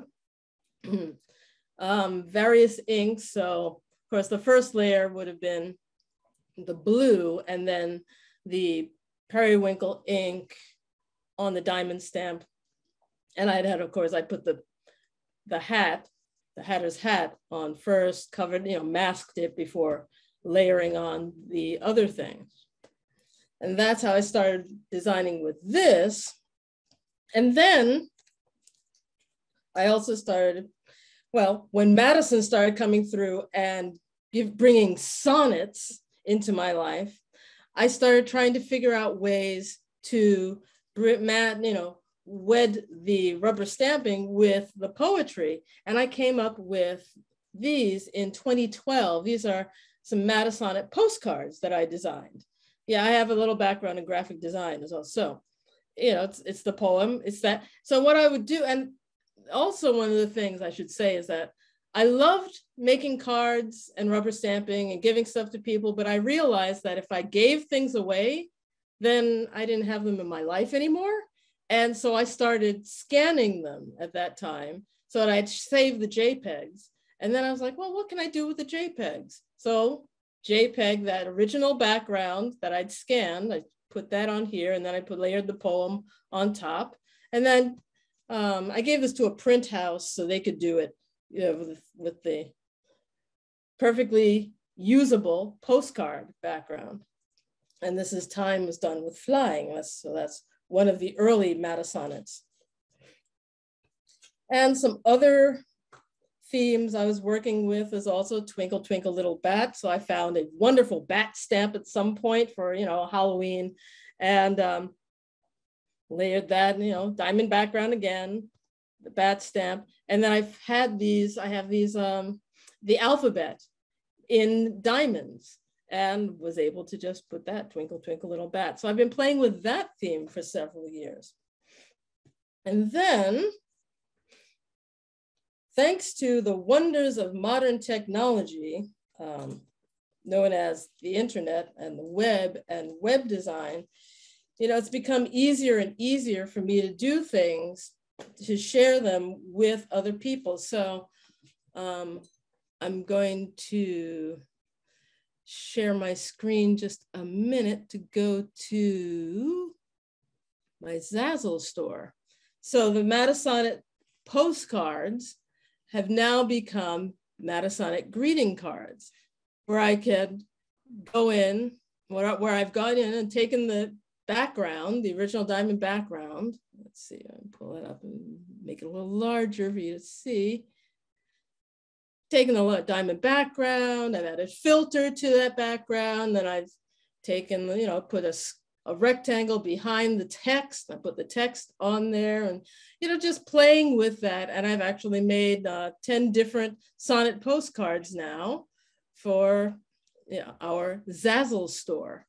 um, various inks. So of course, the first layer would have been the blue, and then the periwinkle ink on the diamond stamp. And I'd had, of course, I put the, the hat, the hatter's hat on first, covered, you know, masked it before layering on the other things. And that's how I started designing with this. And then I also started, well, when Madison started coming through and give, bringing sonnets into my life, I started trying to figure out ways to, you know, wed the rubber stamping with the poetry. And I came up with these in twenty twelve. These are some Madisonic postcards that I designed. Yeah, I have a little background in graphic design as well. So, you know, it's, it's the poem, it's that. So what I would do, and also one of the things I should say is that I loved making cards and rubber stamping and giving stuff to people, but I realized that if I gave things away, then I didn't have them in my life anymore. And so I started scanning them at that time so that I'd save the JPEGs. And then I was like, well, what can I do with the JPEGs? So JPEG, that original background that I'd scanned, I put that on here, and then I put layered the poem on top. And then um, I gave this to a print house so they could do it, you know, with, with the perfectly usable postcard background. And this is Time Was Done With Flying. That's, so that's one of the early Madisonics. And some other themes I was working with is also Twinkle, Twinkle, Little Bat. So I found a wonderful bat stamp at some point for, you know, Halloween, and um, layered that, you know, diamond background again, the bat stamp. And then I've had these, I have these, um, the alphabet in diamonds, and was able to just put that Twinkle, Twinkle, Little Bat. So I've been playing with that theme for several years. And then, thanks to the wonders of modern technology, um, known as the internet and the web and web design, you know, it's become easier and easier for me to do things, to share them with other people. So um, I'm going to share my screen just a minute to go to my Zazzle store. So the Madisonic postcards have now become Madisonic greeting cards, where I can go in, where, where I've gone in and taken the background, the original diamond background. Let's see, I'll pull that up and make it a little larger for you to see. Taken a diamond background, I've added filter to that background, then I've taken, you know, put a, a rectangle behind the text, I put the text on there, and, you know, just playing with that. And I've actually made uh, ten different sonnet postcards now for, you know, our Zazzle store,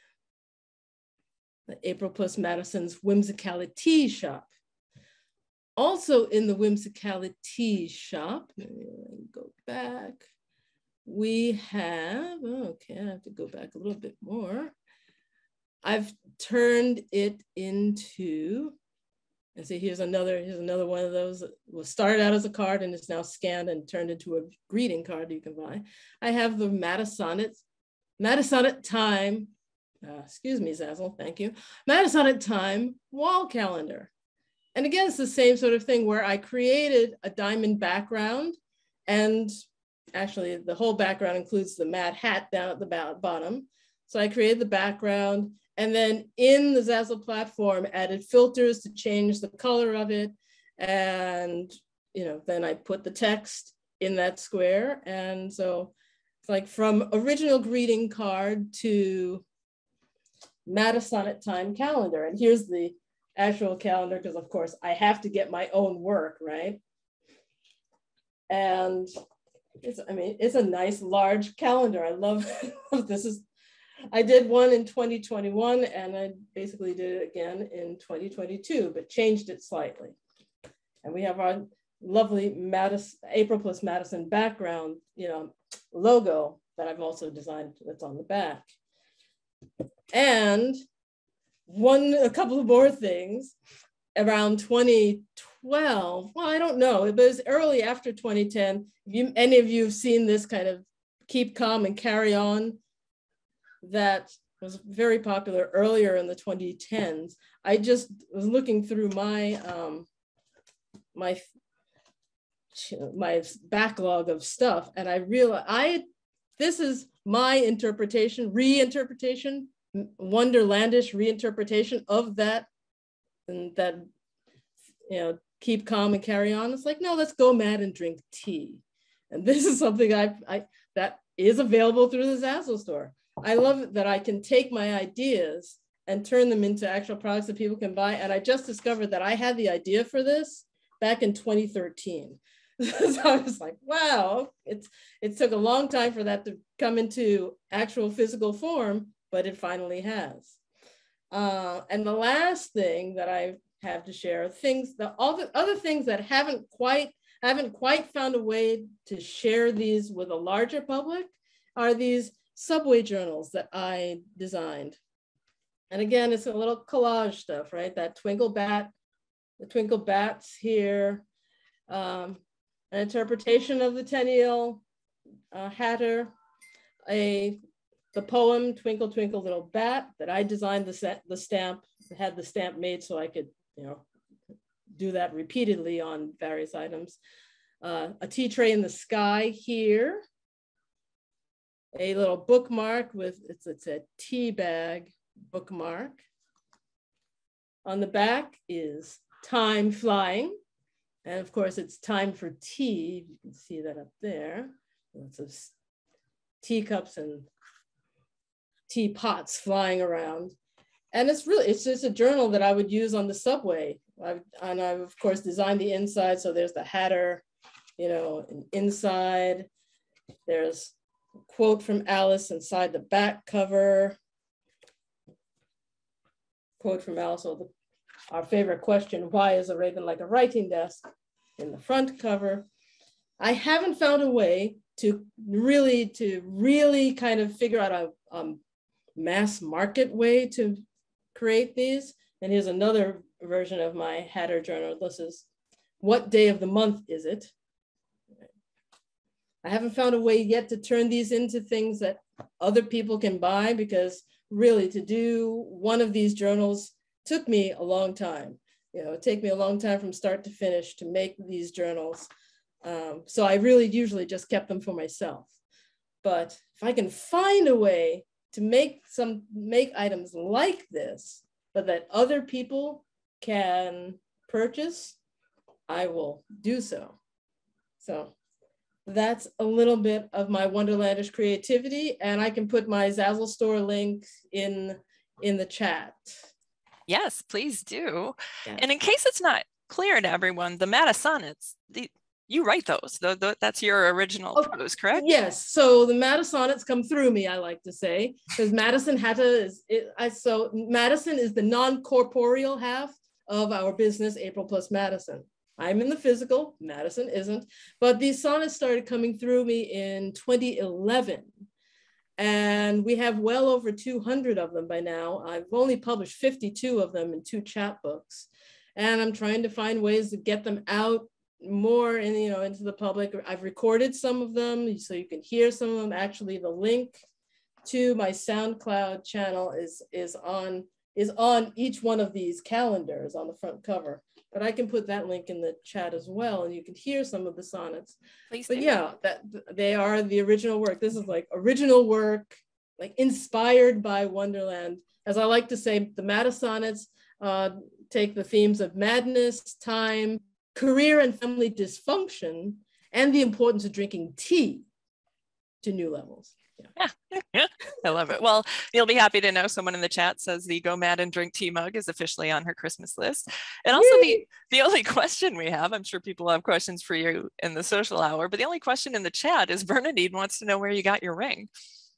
the April-plus-Madison's Whimsicality shop. Also in the Whimsicality shop, go back, we have, okay, I have to go back a little bit more. I've turned it into, and see, here's another, here's another one of those that was started out as a card and is now scanned and turned into a greeting card you can buy. I have the Madisonic, Madisonic Time, uh, excuse me, Zazzle, thank you, Madisonic Time wall calendar. And again, it's the same sort of thing where I created a diamond background, and actually the whole background includes the Mad Hat down at the bottom. So I created the background, and then in the Zazzle platform added filters to change the color of it. And, you know, then I put the text in that square. And so it's like from original greeting card to Madisonic Time calendar. And here's the actual calendar, because of course I have to get my own work, right? And it's, I mean, it's a nice large calendar. I love this. Is, I did one in twenty twenty-one and I basically did it again in twenty twenty-two, but changed it slightly. And we have our lovely Madison, April-plus-Madison background, you know, logo that I've also designed that's on the back. And one, a couple of more things around twenty twelve. Well, I don't know, it was early after twenty ten. If you, any of you have seen this kind of keep calm and carry on, that was very popular earlier in the twenty tens. I just was looking through my, um, my, my backlog of stuff, and I realized I, this is my interpretation, reinterpretation, wonderlandish reinterpretation of that, and that, you know, keep calm and carry on. It's like, no, let's go mad and drink tea. And this is something I, I that is available through the Zazzle store. I love it that I can take my ideas and turn them into actual products that people can buy. And I just discovered that I had the idea for this back in twenty thirteen. So I was like, wow, it's it took a long time for that to come into actual physical form, but it finally has. Uh, and the last thing that I have to share, things, the all the other things that haven't quite haven't quite found a way to share these with a larger public, are these subway journals that I designed. And again, it's a little collage stuff, right? That twinkle bat, the twinkle bats here, um, an interpretation of the Tenniel uh, Hatter, a the poem Twinkle Twinkle Little Bat that I designed the set, the stamp, had the stamp made so I could, you know, do that repeatedly on various items. Uh, a tea tray in the sky here, a little bookmark with, it's, it's a tea bag bookmark. On the back is time flying. And of course it's time for tea. You can see that up there. Lots of teacups and teapots flying around. And it's really, it's just a journal that I would use on the subway. I've, and I've of course designed the inside. So there's the Hatter, you know, inside. There's a quote from Alice inside the back cover. Quote from Alice, so the, our favorite question, why is a raven like a writing desk, in the front cover. I haven't found a way to really, to really kind of figure out a um, mass market way to create these. And here's another version of my Hatter journal. This is, what day of the month is it? I haven't found a way yet to turn these into things that other people can buy, because really to do one of these journals took me a long time. You know, it took me a long time from start to finish to make these journals. Um, so I really usually just kept them for myself. But if I can find a way to make some, make items like this, but that other people can purchase, I will do so. So that's a little bit of my Wonderlandish creativity, and I can put my Zazzle store link in, in the chat. Yes, please do. Yes. And in case it's not clear to everyone, the Madisonnets, the, you write those, the, the, that's your original Oh, prose, correct? Yes, so the Madisonnets come through me, I like to say, because Madison-Hatta is, it, I, so Madison is the non-corporeal half of our business, April-plus-Madison. I'm in the physical, Madison isn't, but these sonnets started coming through me in twenty eleven. And we have well over two hundred of them by now. I've only published fifty-two of them in two chapbooks. And I'm trying to find ways to get them out more in, you know, into the public. I've recorded some of them so you can hear some of them. Actually, the link to my SoundCloud channel is, is, on, is on each one of these calendars on the front cover. But I can put that link in the chat as well, and you can hear some of the sonnets. Please but do. yeah, that they are the original work. This is like original work, like inspired by Wonderland. As I like to say, the Madisonnets uh, take the themes of madness, time, career and family dysfunction, and the importance of drinking tea to new levels. Yeah. Yeah, I love it. Well, you'll be happy to know someone in the chat says the Go Mad and Drink Tea mug is officially on her Christmas list. And also the, the only question we have, I'm sure people have questions for you in the social hour, but the only question in the chat is Bernadine wants to know where you got your ring.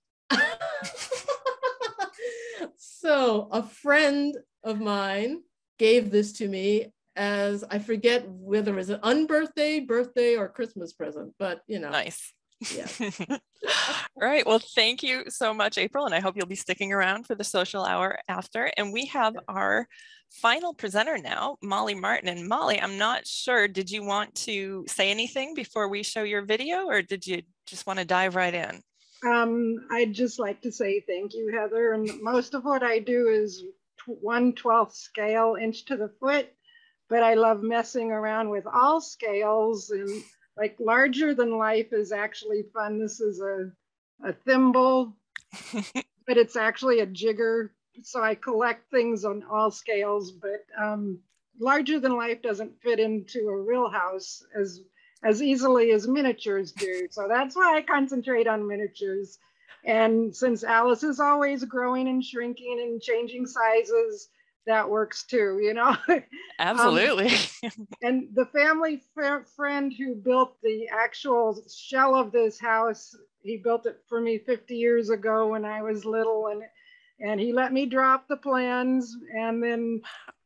So a friend of mine gave this to me as, I forget whether it was an unbirthday, birthday, or Christmas present, but you know. Nice. Yeah. All right. Well, thank you so much, April. And I hope you'll be sticking around for the social hour after. And we have our final presenter now, Molly Martin. And Molly, I'm not sure, did you want to say anything before we show your video, or did you just want to dive right in? Um, I'd just like to say thank you, Heather. And most of what I do is one twelfth scale inch to the foot, but I love messing around with all scales, and like larger than life is actually fun. This is a, a thimble, but it's actually a jigger. So I collect things on all scales, but um, larger than life doesn't fit into a real house as, as easily as miniatures do. So that's why I concentrate on miniatures. And since Alice is always growing and shrinking and changing sizes, that works too, you know? Absolutely. um, and the family fr friend who built the actual shell of this house, he built it for me fifty years ago when I was little, and and he let me drop the plans, and then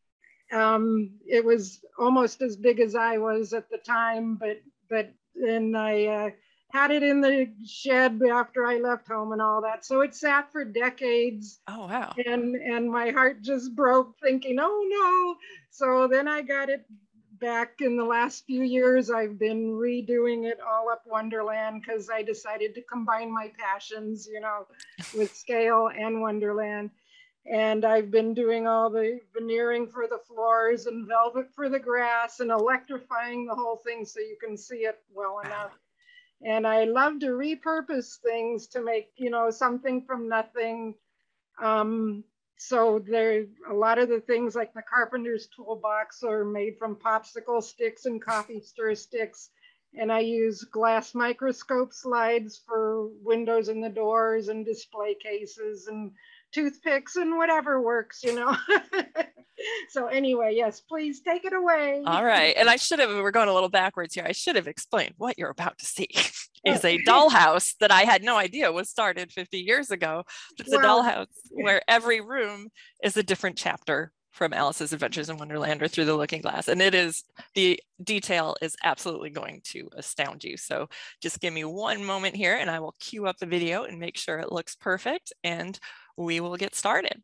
um, it was almost as big as I was at the time, but but then I uh, had it in the shed after I left home and all that. So it sat for decades. Oh, wow. And, and my heart just broke thinking, oh no. So then I got it back in the last few years. I've been redoing it all up Wonderland because I decided to combine my passions, you know, with scale and Wonderland. And I've been doing all the veneering for the floors and velvet for the grass and electrifying the whole thing so you can see it well enough. And I love to repurpose things to make, you know, something from nothing. Um, so there, a lot of the things like the carpenter's toolbox are made from popsicle sticks and coffee stir sticks. And I use glass microscope slides for windows in the doors and display cases and toothpicks and whatever works, you know. So anyway, yes, please take it away. All right. And I should have, we're going a little backwards here. I should have explained what you're about to see is a dollhouse that I had no idea was started fifty years ago. It's well, a dollhouse where every room is a different chapter from Alice's Adventures in Wonderland or Through the Looking Glass. And it is, the detail is absolutely going to astound you. So just give me one moment here and I will cue up the video and make sure it looks perfect, and we will get started.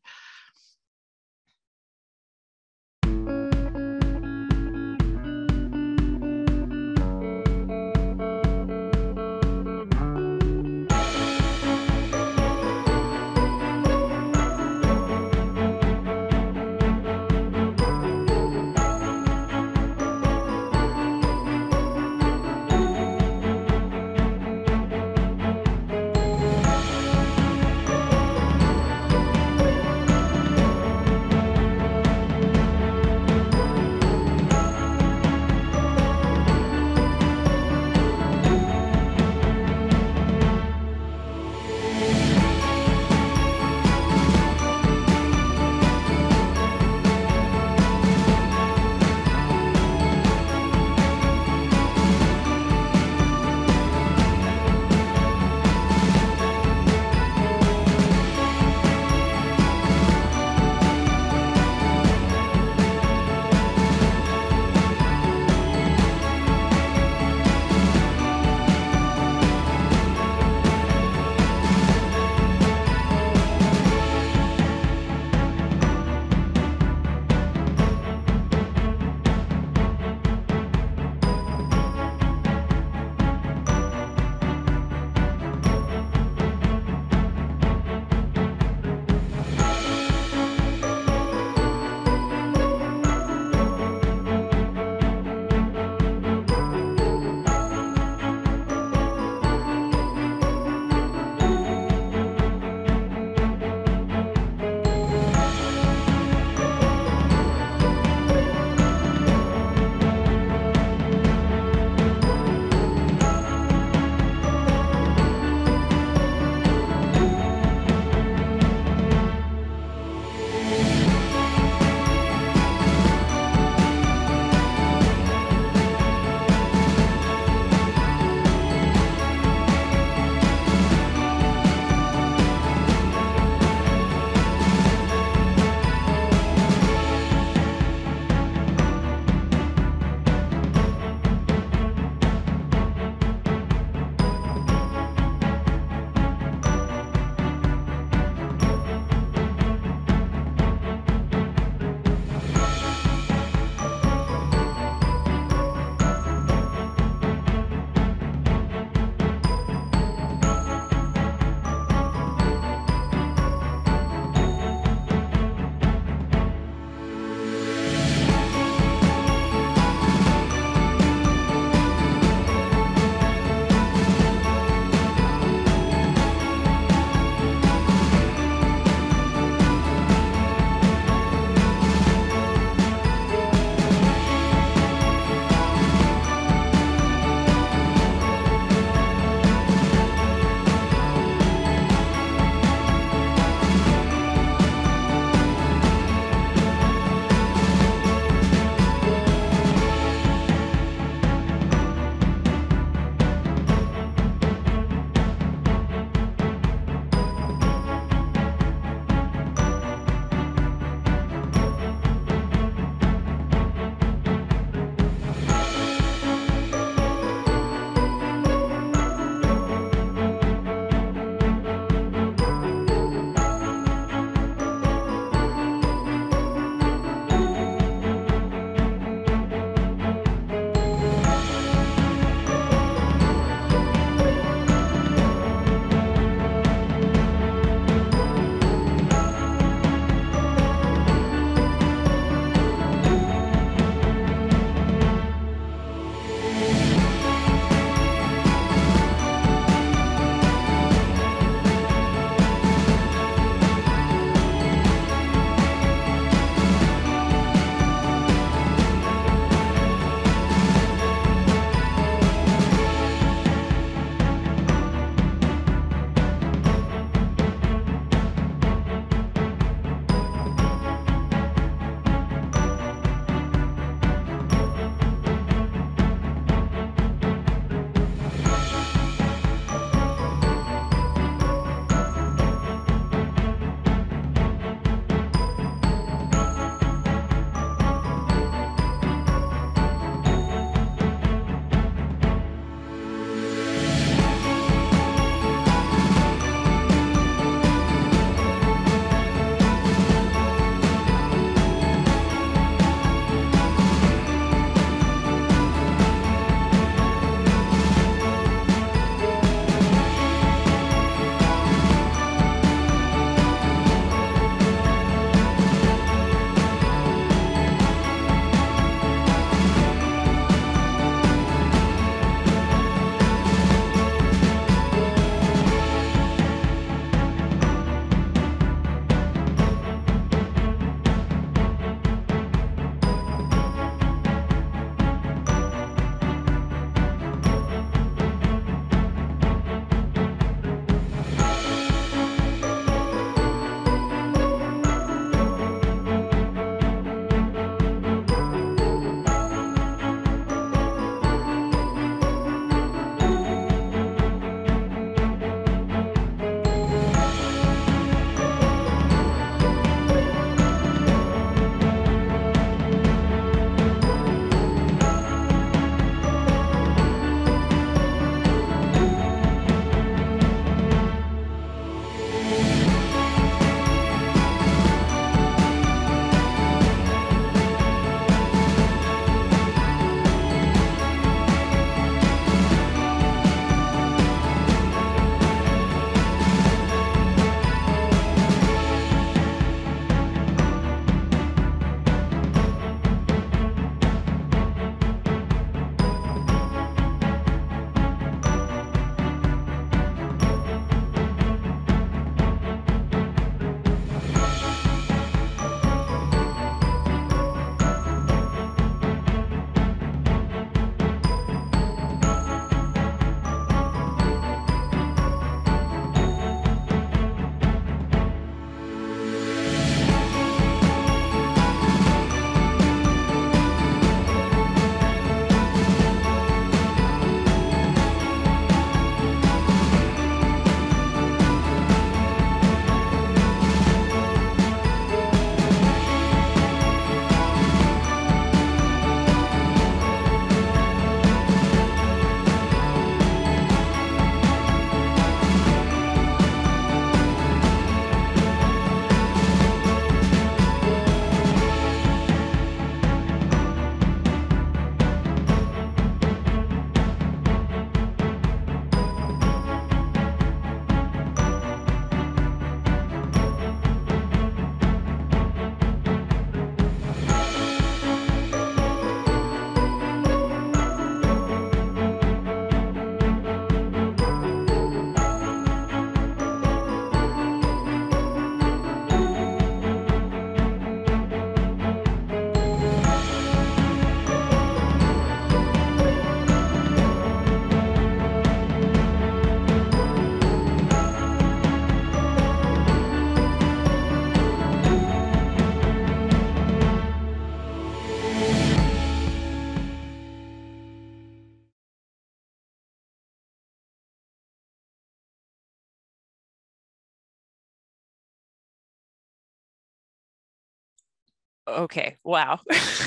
Okay, wow.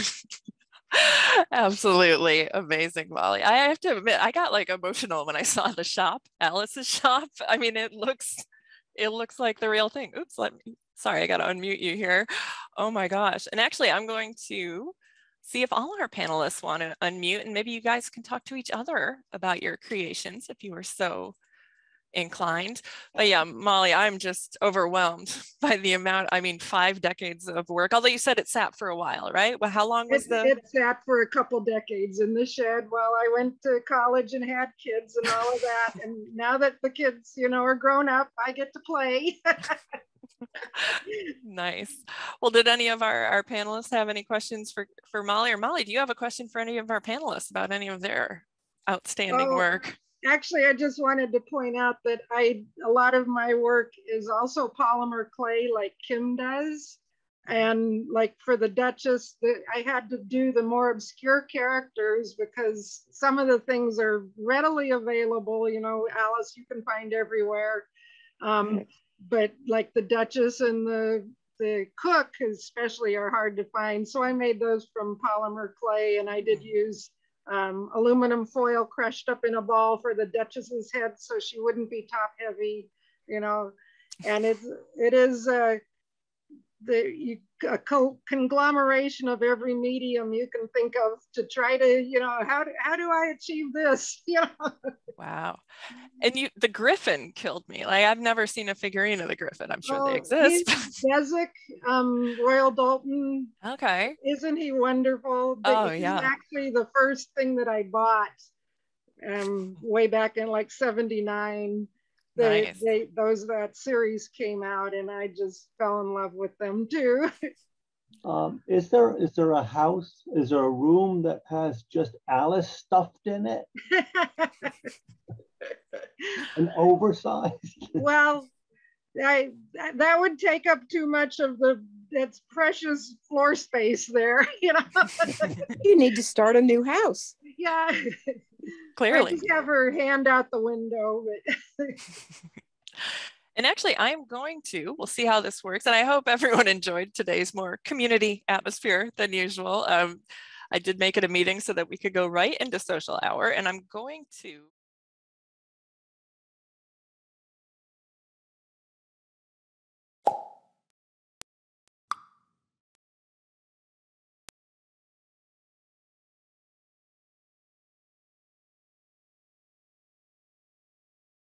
Absolutely amazing, Molly. I have to admit, I got like emotional when I saw the shop, Alice's shop. I mean, it looks, it looks like the real thing. Oops, let me, sorry, I got to unmute you here. Oh my gosh. And actually, I'm going to see if all our panelists want to unmute, and maybe you guys can talk to each other about your creations if you were so inclined. But yeah, Molly, I'm just overwhelmed by the amount. I mean, five decades of work, although you said it sat for a while, right? Well, how long was it, the it sat for a couple decades in the shed while I went to college and had kids and all of that. And now that the kids, you know, are grown up, I get to play. Nice. Well, did any of our, our panelists have any questions for, for Molly? Or Molly, do you have a question for any of our panelists about any of their outstanding Oh, work? Actually, I just wanted to point out that I a lot of my work is also polymer clay like Kim does. And like for the Duchess, the, I had to do the more obscure characters because some of the things are readily available. You know, Alice, you can find everywhere. Um, but like the Duchess and the, the cook especially are hard to find. So I made those from polymer clay, and I did use um, aluminum foil crushed up in a ball for the Duchess's head so she wouldn't be top heavy, you know. And it's, it is uh, the you, a co conglomeration of every medium you can think of to try to, you know, how do, how do I achieve this? You know? Wow. And you, the Griffin killed me. Like, I've never seen a figurine of the Griffin. I'm sure Oh, they exist. Bezic, um, Royal Dalton. Okay. Isn't he wonderful? Oh, He's yeah. actually the first thing that I bought um, way back in like seventy-nine. They, Nice. they, those, that series came out and I just fell in love with them too. Um, is there is there a house, is there a room that has just Alice stuffed in it? An oversized? Well, I, that would take up too much of the that's precious floor space there, you know. You need to start a new house. Yeah. Clearly. I just have her hand out the window. But And actually, I'm going to, we'll see how this works. And I hope everyone enjoyed today's more community atmosphere than usual. Um, I did make it a meeting so that we could go right into social hour, and I'm going to